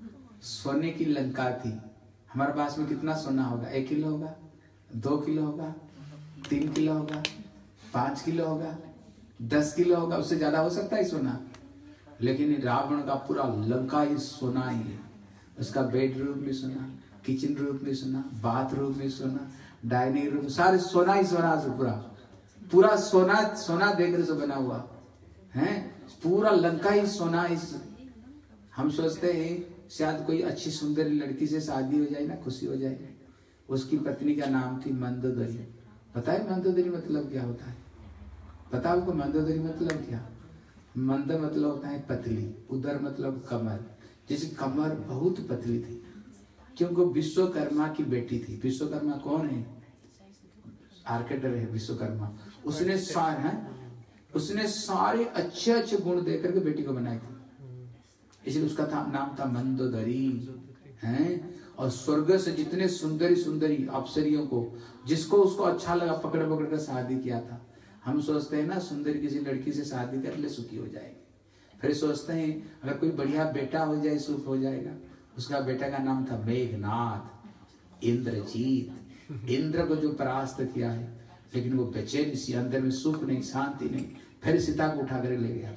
सोने की लंका थी। हमारे पास में कितना सोना होगा? एक किलो होगा, दो किलो होगा, तीन किलो होगा, पांच किलो होगा, दस किलो होगा, उससे ज्यादा हो सकता है सोना। लेकिन रावण का पूरा लंका ही सोना ही है। उसका बेडरूम भी सोना, किचन रूम में सोना, बाथरूम में सोना, डाइनिंग रूम, सारे सोना ही सोना से पूरा पूरा सोना सोना देकर से बना हुआ है, पूरा लंका ही सोना। इस हम सोचते हैं शायद कोई अच्छी सुंदर लड़की से शादी हो जाए ना, खुशी हो जाए। उसकी पत्नी का नाम थी मंदोदरी। पता है मंदोदरी मतलब क्या होता है? पता है आपको मंदोदरी मतलब क्या? मंद मतलब होता है पतली, उदर मतलब कमर। जैसे कमर बहुत पतली थी क्योंकि विश्वकर्मा की बेटी थी। विश्वकर्मा कौन है? आर्किटेक्ट है विश्वकर्मा। उसने सारे हैं उसने सारे अच्छे अच्छे गुण देकर के बेटी को बनाई थी, इसलिए उसका था नाम था मंदोदरी हैं। और स्वर्ग से जितने सुंदरी सुंदरी अप्सरियों को, जिसको उसको अच्छा लगा, पकड़ पकड़ कर शादी किया था। हम सोचते हैं ना सुंदर किसी लड़की से शादी कर ले सुखी हो जाएगी, फिर सोचते हैं अगर कोई बढ़िया बेटा हो जाए सुख हो जाएगा। उसका बेटा का नाम था मेघनाथ, इंद्रजीत। इंद्र को जो परास्त किया है, लेकिन वो बेचैन सी, अंदर में सुख नहीं, शांति नहीं। फिर सीता को उठा कर ले गया।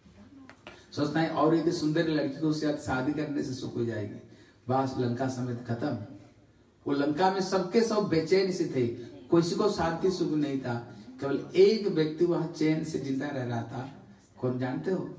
सोचता है और एक सुंदर लड़की को उससे शादी करने से सुख हो जाएगी। बस लंका समेत खत्म। वो लंका में सबके सब बेचैन से थे, किसी को शांति सुख नहीं था। केवल एक व्यक्ति वहां चैन से जिंदा रह रहा था। कौन जानते हो?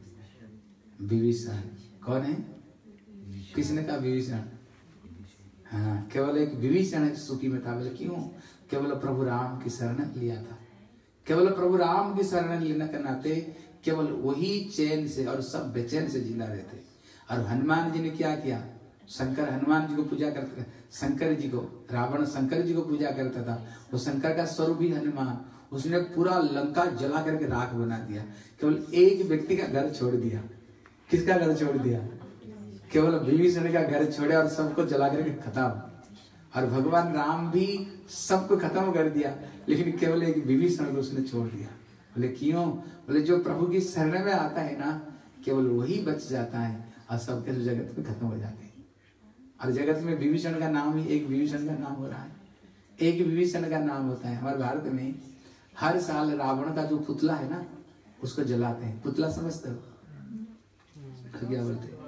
विभीषण। कौन है? किसने कहा विभीषण? हाँ, केवल एक विभीषण सुखी में था। बोले क्यों? केवल प्रभु राम की शरण लिया था। केवल प्रभु राम की शरण लेने के नाते केवल वही चैन से, और सब बेचैन से जिंदा रहते। और हनुमान जी ने क्या किया? शंकर हनुमान जी को पूजा करते, शंकर जी को, रावण शंकर जी को पूजा करता था। वो शंकर का स्वरूप ही हनुमान। उसने पूरा लंका जला करके राख बना दिया। केवल एक व्यक्ति का घर छोड़ दिया। किसका घर छोड़ दिया? केवल विभीषण का घर छोड़े और सबको जला करके खत्म। और भगवान राम भी सबको खत्म कर दिया, लेकिन केवल एक विभीषण को उसने छोड़ दिया। बोले क्यों? बोले जो प्रभु की शरण में आता है ना, केवल वही बच जाता है और सबके जगत में खत्म हो जाते हैं। और जगत में विभीषण का नाम ही एक विभीषण का नाम हो रहा है। एक विभीषण का नाम होता है। हमारे भारत में हर साल रावण का जो पुतला है ना, उसको जलाते हैं। पुतला समझते हो? तो क्या बोलते हैं?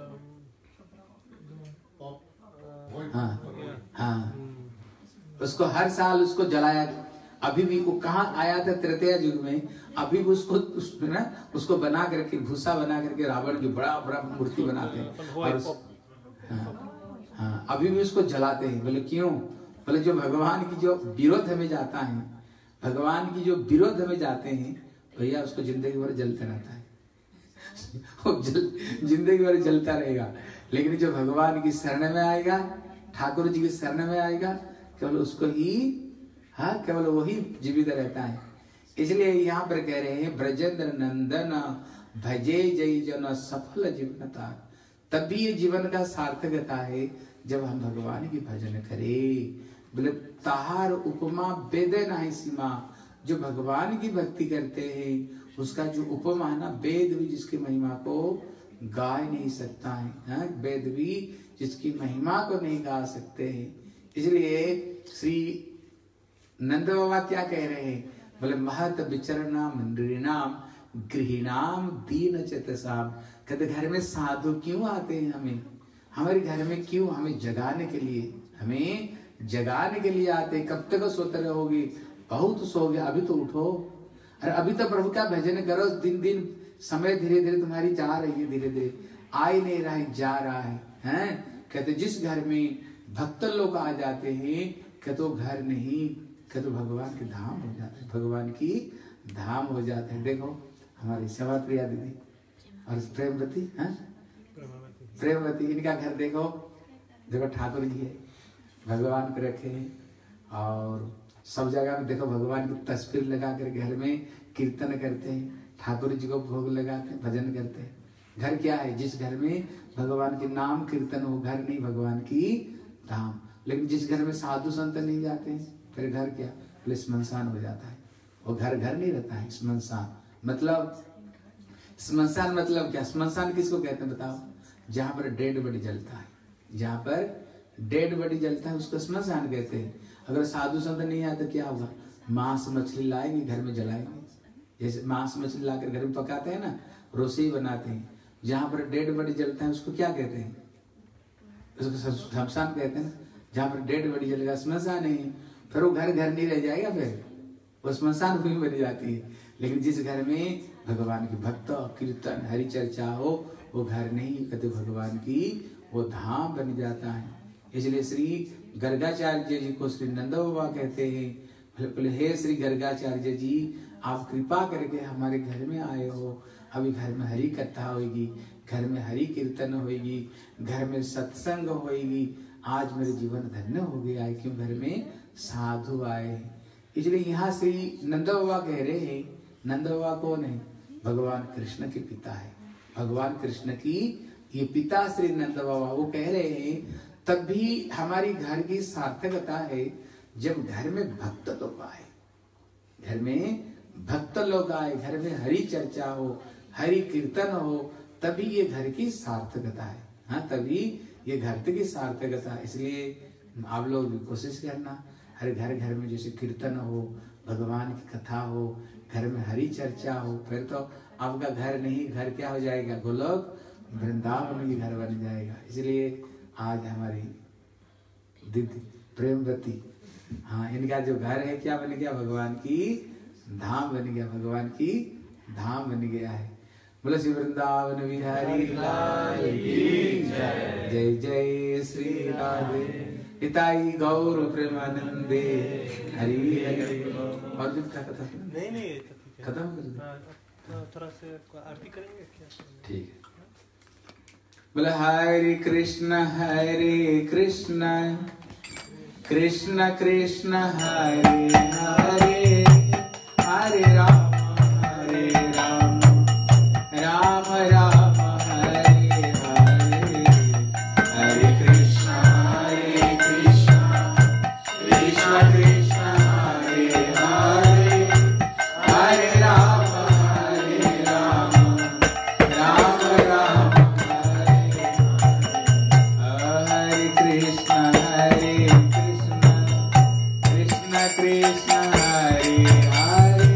हाँ हाँ, उसको हर साल उसको जलाया। अभी भी वो कहाँ आया था? त्रेतया युग में। अभी भी उसको उस, ना, उसको बना करके, भूसा बना करके रावण की बड़ा बड़ा मूर्ति बनाते हैं। और उस, हाँ, हाँ, अभी भी उसको जलाते हैं। बोले क्यों? बोले जो भगवान की जो विरोध हमें जाता है, भगवान की जो विरोध हमें जाते हैं, भैया उसको जिंदगी भर जलता रहता है। वो जल, जिंदगी भर जलता रहेगा। लेकिन जो भगवान की शरण में आएगा, ठाकुर जी की शरण में आएगा, केवल उसको ही, हाँ, केवल वही जीवित रहता है। इसलिए यहाँ पर कह रहे हैं ब्रजेंद्र नंदन भजे जय जन सफल जीवनता। तभी ये जीवन का सार्थकता है जब हम भगवान की भजन करें। बोले ताहार उपमा वेद नहीं सीमा। जो भगवान की भक्ति करते हैं उसका जो उपमा है ना, वेद भी जिसकी महिमा को गा नहीं सकता है, वेद भी जिसकी महिमा को नहीं गा सकते हैं। इसलिए श्री नंद बाबा क्या कह रहे हैं? बोले महत विचरणाम नृणाम गृहिणाम दीन चेतसाम। कहते घर में साधु क्यों आते हैं? हमें हमारे घर में क्यों? हमें जगाने के लिए, हमें जगाने के लिए आते हैं। कब तक सोते रहोगे? बहुत सो गया, अभी तो उठो। अरे अभी तो प्रभु का भजन करो। दिन दिन समय धीरे धीरे तुम्हारी जा रही है, धीरे धीरे आ ही नहीं रहा है, जा रहा है, हैं? कहते जिस घर में भक्त लोग आ जाते हैं, कहते वो घर नहीं, कहते भगवान के धाम हो जाते हैं, भगवान की धाम हो जाते हैं। देखो हमारी सेवा प्रिया दीदी और प्रेमवती, हैं? प्रेमवती, इनका घर देखो, देखो ठाकुर जी है, भगवान को रखे हैं। और सब जगह में देखो भगवान की तस्वीर लगा कर घर में कीर्तन करते हैं, ठाकुर जी को भोग लगाते हैं, भजन करते हैं। घर क्या है? जिस घर में भगवान के नाम कीर्तन हो, घर नहीं भगवान की धाम। लेकिन जिस घर में साधु संत नहीं जाते हैं, फिर घर क्या? बोले स्मशान हो जाता है। वो घर घर नहीं रहता है, स्मशान मतलब, स्मशान मतलब क्या? स्मशान किसको कहते हैं बताओ? जहां पर डेड बॉडी जलता है, जहां पर डेड बॉडी जलता है उसको स्मशान कहते हैं। अगर साधु संत नहीं आए तो क्या होगा? मांस मछली लाएंगे, घर में जलाएंगे। जैसे मांस मछली लाकर घर में पकाते हैं ना, रोसोई बनाते हैं। जहां पर डेड बॉडी जलता है उसको क्या कहते हैं? उसको शमशान कहते हैं, जहाँ पर डेड बॉडी जलेगा, स्मशान नहीं। फिर वो घर घर नहीं रह जाएगा, फिर वो स्मशान भूमि बन जाती है। लेकिन जिस घर में भगवान की भक्त कीर्तन हरि चर्चा हो, वो घर नहीं कहते भगवान की, वो धाम बन जाता है। इसलिए श्री गर्गाचार्य जी को श्री नंद बाबा कहते हैं, बोले हे श्री गर्गाचार्य जी, आप कृपा करके हमारे घर में आए हो। अभी घर में हरि कथा होगी, घर में हरि कीर्तन होगी, घर में सत्संग होगी। आज मेरे जीवन धन्य हो गया है, क्यों घर में साधु आए हैं। इसलिए यहाँ श्री नंद बाबा कह रहे हैं, नंद बाबा कौन है? भगवान कृष्ण के पिता है। भगवान कृष्ण की ये पिता श्री नंद बाबा, वो कह रहे हैं तब भी हमारी घर की सार्थकता है जब घर में भक्त लोग आए, घर में भक्त लोग आए, घर में हरि चर्चा हो, हरि कीर्तन हो, तभी ये घर की सार्थकता है। हाँ, तभी ये घर की सार्थकता। इसलिए आप लोग भी कोशिश करना, हर घर घर में जैसे कीर्तन हो, भगवान की कथा हो, घर में हरि चर्चा हो, फिर तो आपका घर नहीं, घर क्या हो जाएगा? गोलोक वृंदावन की घर बन जाएगा। इसलिए आज हमारी दीदी प्रेमवती, हाँ, इनका जो घर है क्या बन गया? भगवान की धाम बन गया, भगवान की धाम बन गया है। बोलो श्री वृंदावन बिहारी लाल की जय। जय जय श्री राधे पिताई गौर प्रेमानंदे हरि हरि। और जब क्या कथा? नहीं नहीं खत्म कर दो, थोड़ा से आरती करेंगे क्या? ठीक है। बोले हरे कृष्ण हरे कृष्ण कृष्ण कृष्ण हरे हरे, हरे राम हरे राम राम राम हरे हरे, हरे कृष्ण हरे कृष्ण कृष्ण कृष्ण हरे हरे, हरे राम हरे राम राम राम हरे हरे, हरे कृष्ण हरे कृष्ण कृष्ण कृष्ण हरे हरे,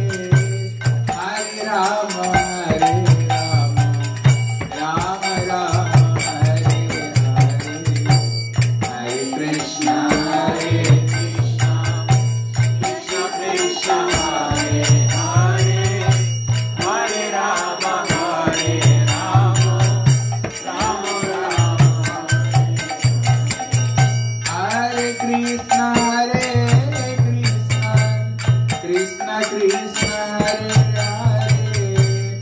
हरे राम हरे राम राम राम हरे हरे, हरे कृष्ण हरे कृष्ण कृष्ण कृष्ण हरे हरे, हरे राम हरे राम राम राम हरे कृष्ण हरे कृष्ण कृष्ण कृष्ण हरे हरे,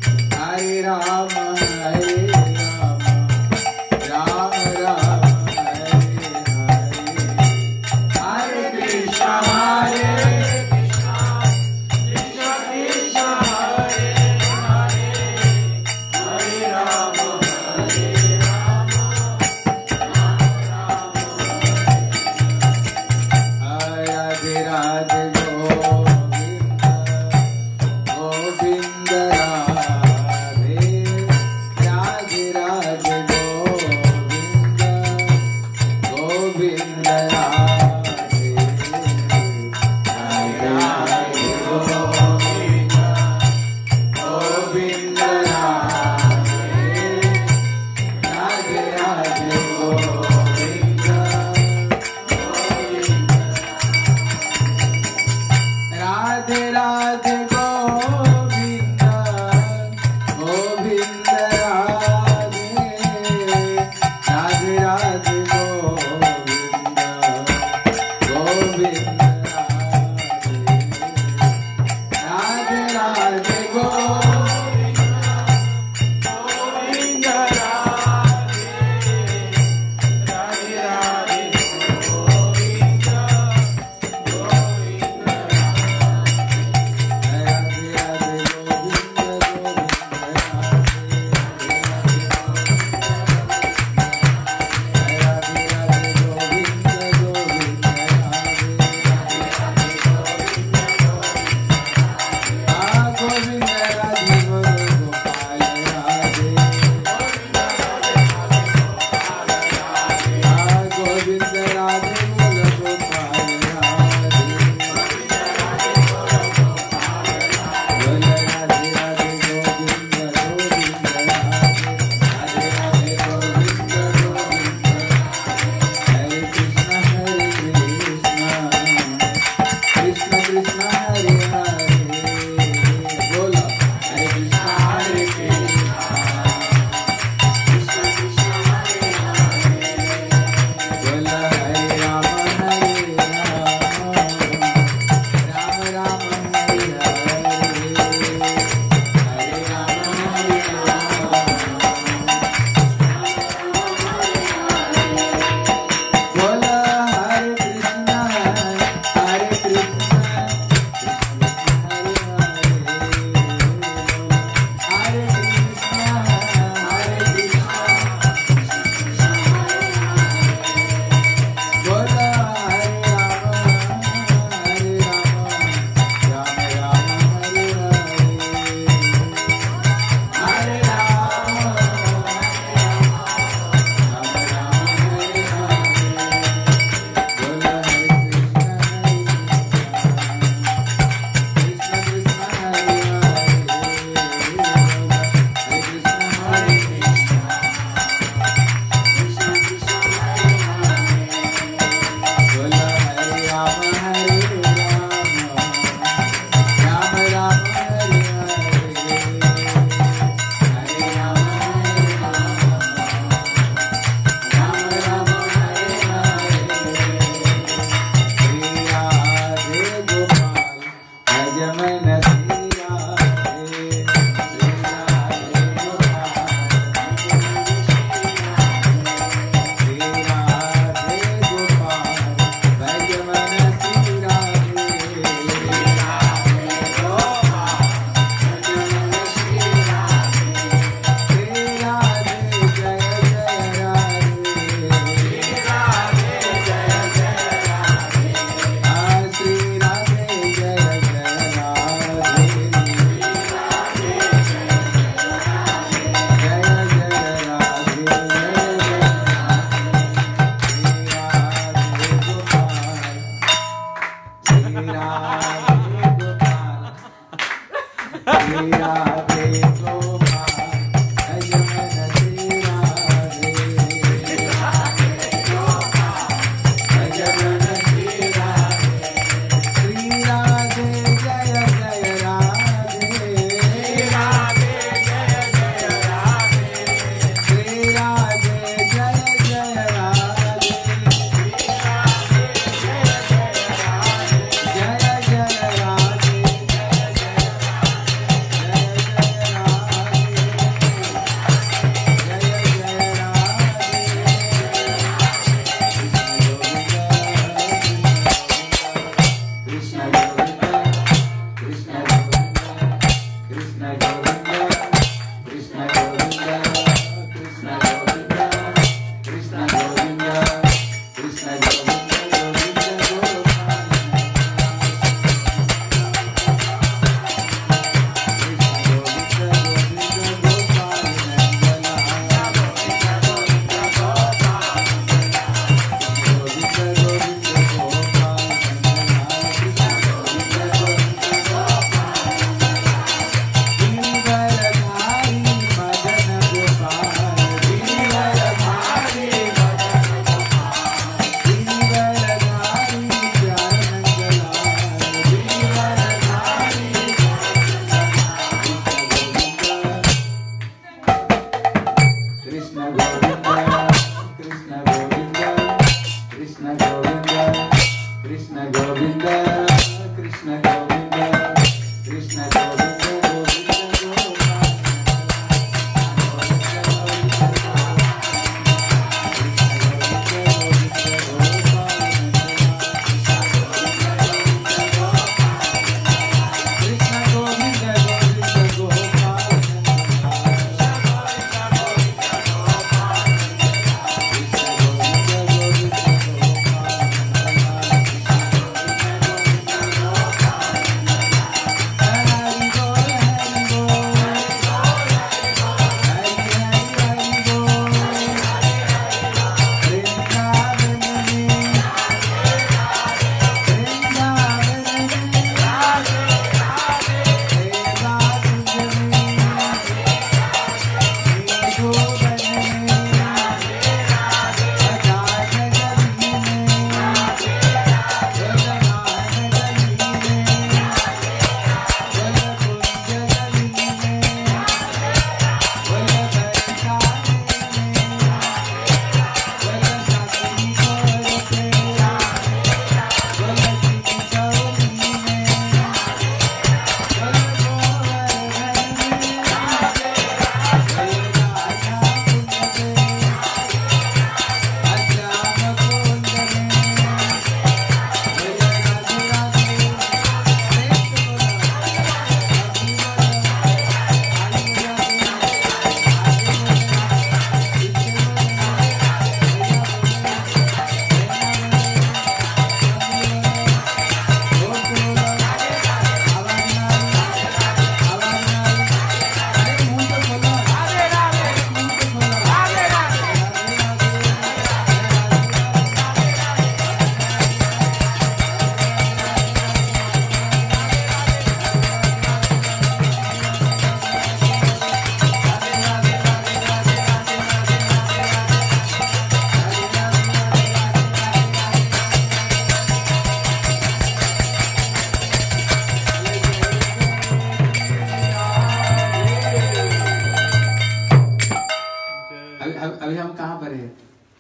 अभी हम कहाँ पर है?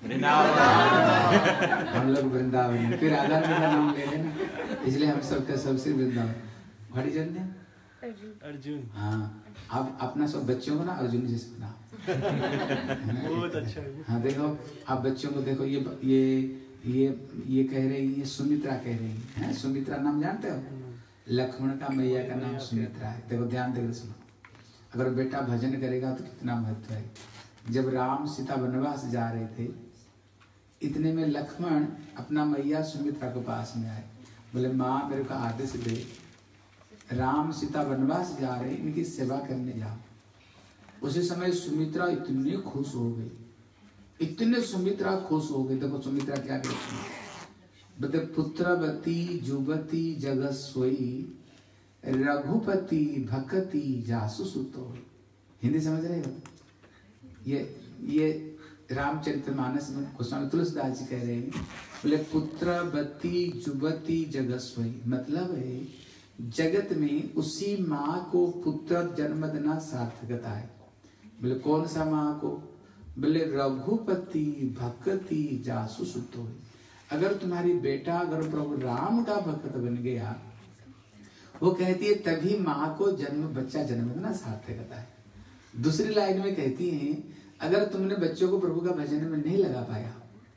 वृंदावन। हम लोग वृंदावन, फिर राधा रानी का नाम ले लेना, इसलिए हम सबके सबसे Vrindavan. What is your name? Arjun. हाँ, आप अपना सब बच्चों को ना अर्जुन जैसे बनाओ। बहुत अच्छा है। हाँ देखो, आप बच्चों को देखो, ये ये ये ये कह रही है, सुमित्रा कह रही है। सुमित्रा नाम जानते हो? लक्ष्मण का मैया का नाम सुमित्रा है। देखो ध्यान देकर सुनो, अगर बेटा भजन करेगा तो कितना महत्व है। जब राम सीता वनवास जा रहे थे, इतने में लक्ष्मण अपना मैया सुमित्रा के पास में आए, बोले माँ मेरे को आदेश दे, राम सीता वनवास जा रहे, इनकी सेवा करने जाओ। उसी समय सुमित्रा इतनी खुश हो गई, इतने सुमित्रा खुश हो गई। देखो सुमित्रा क्या कहती है, बता पुत्रवती जुवती जगस्वई रघुपति भक्ति जासु सुतो। हिंदी समझ रहे हो? ये ये रामचरितमानस में गोस्वामी तुलसीदास जी कह रहे हैं, बोले पुत्रवती जुवती जगस्वई, मतलब है जगत में उसी माँ को पुत्र जन्म देना सार्थकता है। बोले कौन सा माँ को? बोले रघुपति भक्ति जासु सुतो है। अगर तुम्हारी बेटा अगर प्रभु राम का भक्त बन गया, वो कहती है तभी माँ को जन्म बच्चा जन्म देना सार्थकता है। दूसरी लाइन में कहती है अगर तुमने बच्चों को प्रभु का भजन में नहीं लगा पाया,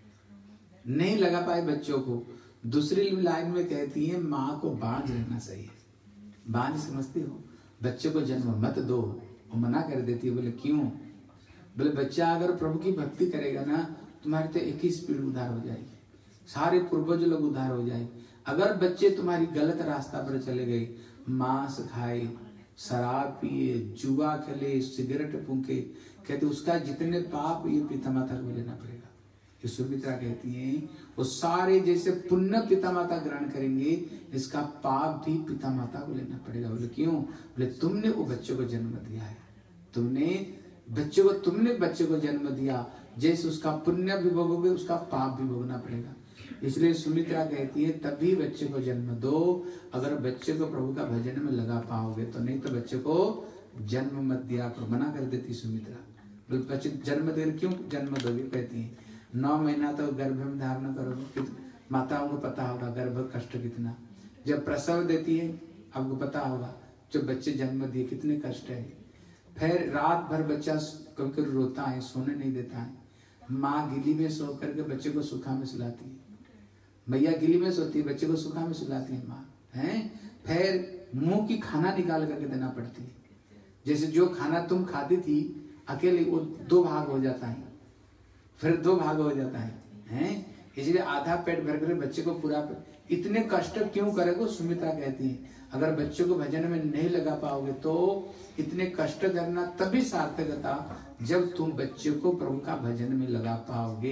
नहीं लगा पाए बच्चों को, दूसरी लाइन में कहती है माँ को बांझ रहना चाहिए। बांझ समझती हो? बच्चों को जन्म मत दो, वो मना कर देती है। बोले क्यों? बोले बच्चा अगर प्रभु की भक्ति करेगा ना, तुम्हारी तो इक्कीस पीढ़ी उद्धार हो जाएगी, सारे पूर्वज लोग उद्धार हो जाए। अगर बच्चे तुम्हारी गलत रास्ता पर चले गए, मांस खाए, शराब पिए, जुआ खेले, सिगरेट फूके, कहते उसका जितने पाप ये पिता माता को लेना पड़ेगा। ये सुमित्रा कहती है वो सारे जैसे पुण्य पिता माता ग्रहण करेंगे, इसका पाप भी पिता माता को लेना पड़ेगा। बोले क्यों? बोले तुमने वो बच्चों को जन्म दिया है, तुमने बच्चे को तुमने बच्चे को जन्म दिया, जैसे उसका पुण्य भी भोगोगे उसका पाप भी भोगना पड़ेगा। इसलिए सुमित्रा कहती है तभी बच्चे को जन्म दो, अगर बच्चे को प्रभु का भजन में लगा पाओगे तो, नहीं तो बच्चे को जन्म मत दिया करो। मना कर देती सुमित्रा। बोले बच्चे जन्म दे क्यों जन्म दोगे? कहती है नौ महीना तो गर्भ में धारण करोगे, माताओं को पता होगा गर्भ कष्ट कितना। जब प्रसव देती है आपको पता होगा, जब बच्चे जन्म दिए कितने कष्ट है। फिर रात भर बच्चा कभी कभी रोता है, सोने नहीं देता है, माँ गिली में सो करके बच्चे को सुखा में सुलाती है। मैया गिली में सोती है, बच्चे को सुखा में सुलाती है माँ है। फिर मुंह की खाना निकाल करके देना पड़ती है, जैसे जो खाना तुम खाती थी अकेले वो दो भाग हो जाता है, फिर दो भाग हो जाता है हैं? इसलिए आधा पेट भर कर बच्चे को पूरा पेट। इतने कष्ट क्यों करेगो? सुमित्रा कहती है अगर बच्चों को भजन में नहीं लगा पाओगे तो इतने कष्ट करना तभी सार्थकता जब तुम बच्चे को प्रभु का भजन में लगा पाओगे,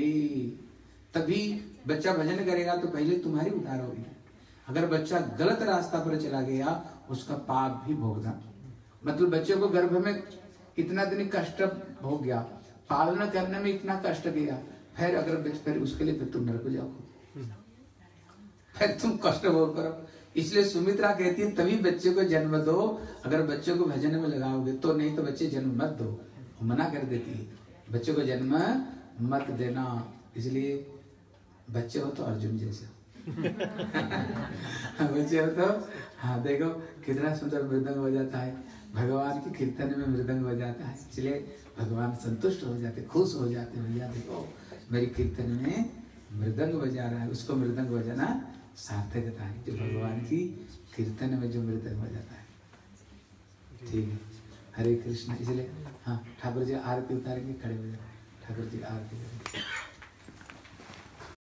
तभी बच्चा भजन करेगा तो पहले तुम्हारी उद्धार होगी। अगर बच्चा गलत रास्ता पर चला गया उसका पाप भी भोगना। मतलब बच्चे को गर्भ में इतना दिन कष्ट हो गया, पालना करने में इतना कष्ट गया, फिर अगर फिर उसके लिए फिर तुम नरक को जाओ, फिर तुम कष्ट भोग करो। इसलिए सुमित्रा कहती है तभी बच्चे को जन्म दो, अगर बच्चे को भजन में लगाओगे तो, नहीं तो बच्चे जन्म मत दो। वो मना कर देती है बच्चे को जन्म मत देना। इसलिए बच्चे हो तो अर्जुन जैसे बच्चे हो तो हाँ देखो कितना सुंदर मृदंग बजाता है, भगवान की कीर्तन में मृदंग बजाता है, इसलिए भगवान संतुष्ट हो जाते, खुश हो जाते। भैया देखो मेरी कीर्तन में मृदंग बजा रहा है, उसको मृदंग बजाना सार्थकता है, जो भगवान की कीर्तन में जो मृदंग बजाता है। ठीक है, हरे कृष्ण। इसलिए हाँ ठाकुर जी आरती उतारेंगे, खड़े हो जाए ठाकुर जी आरती करेंगे।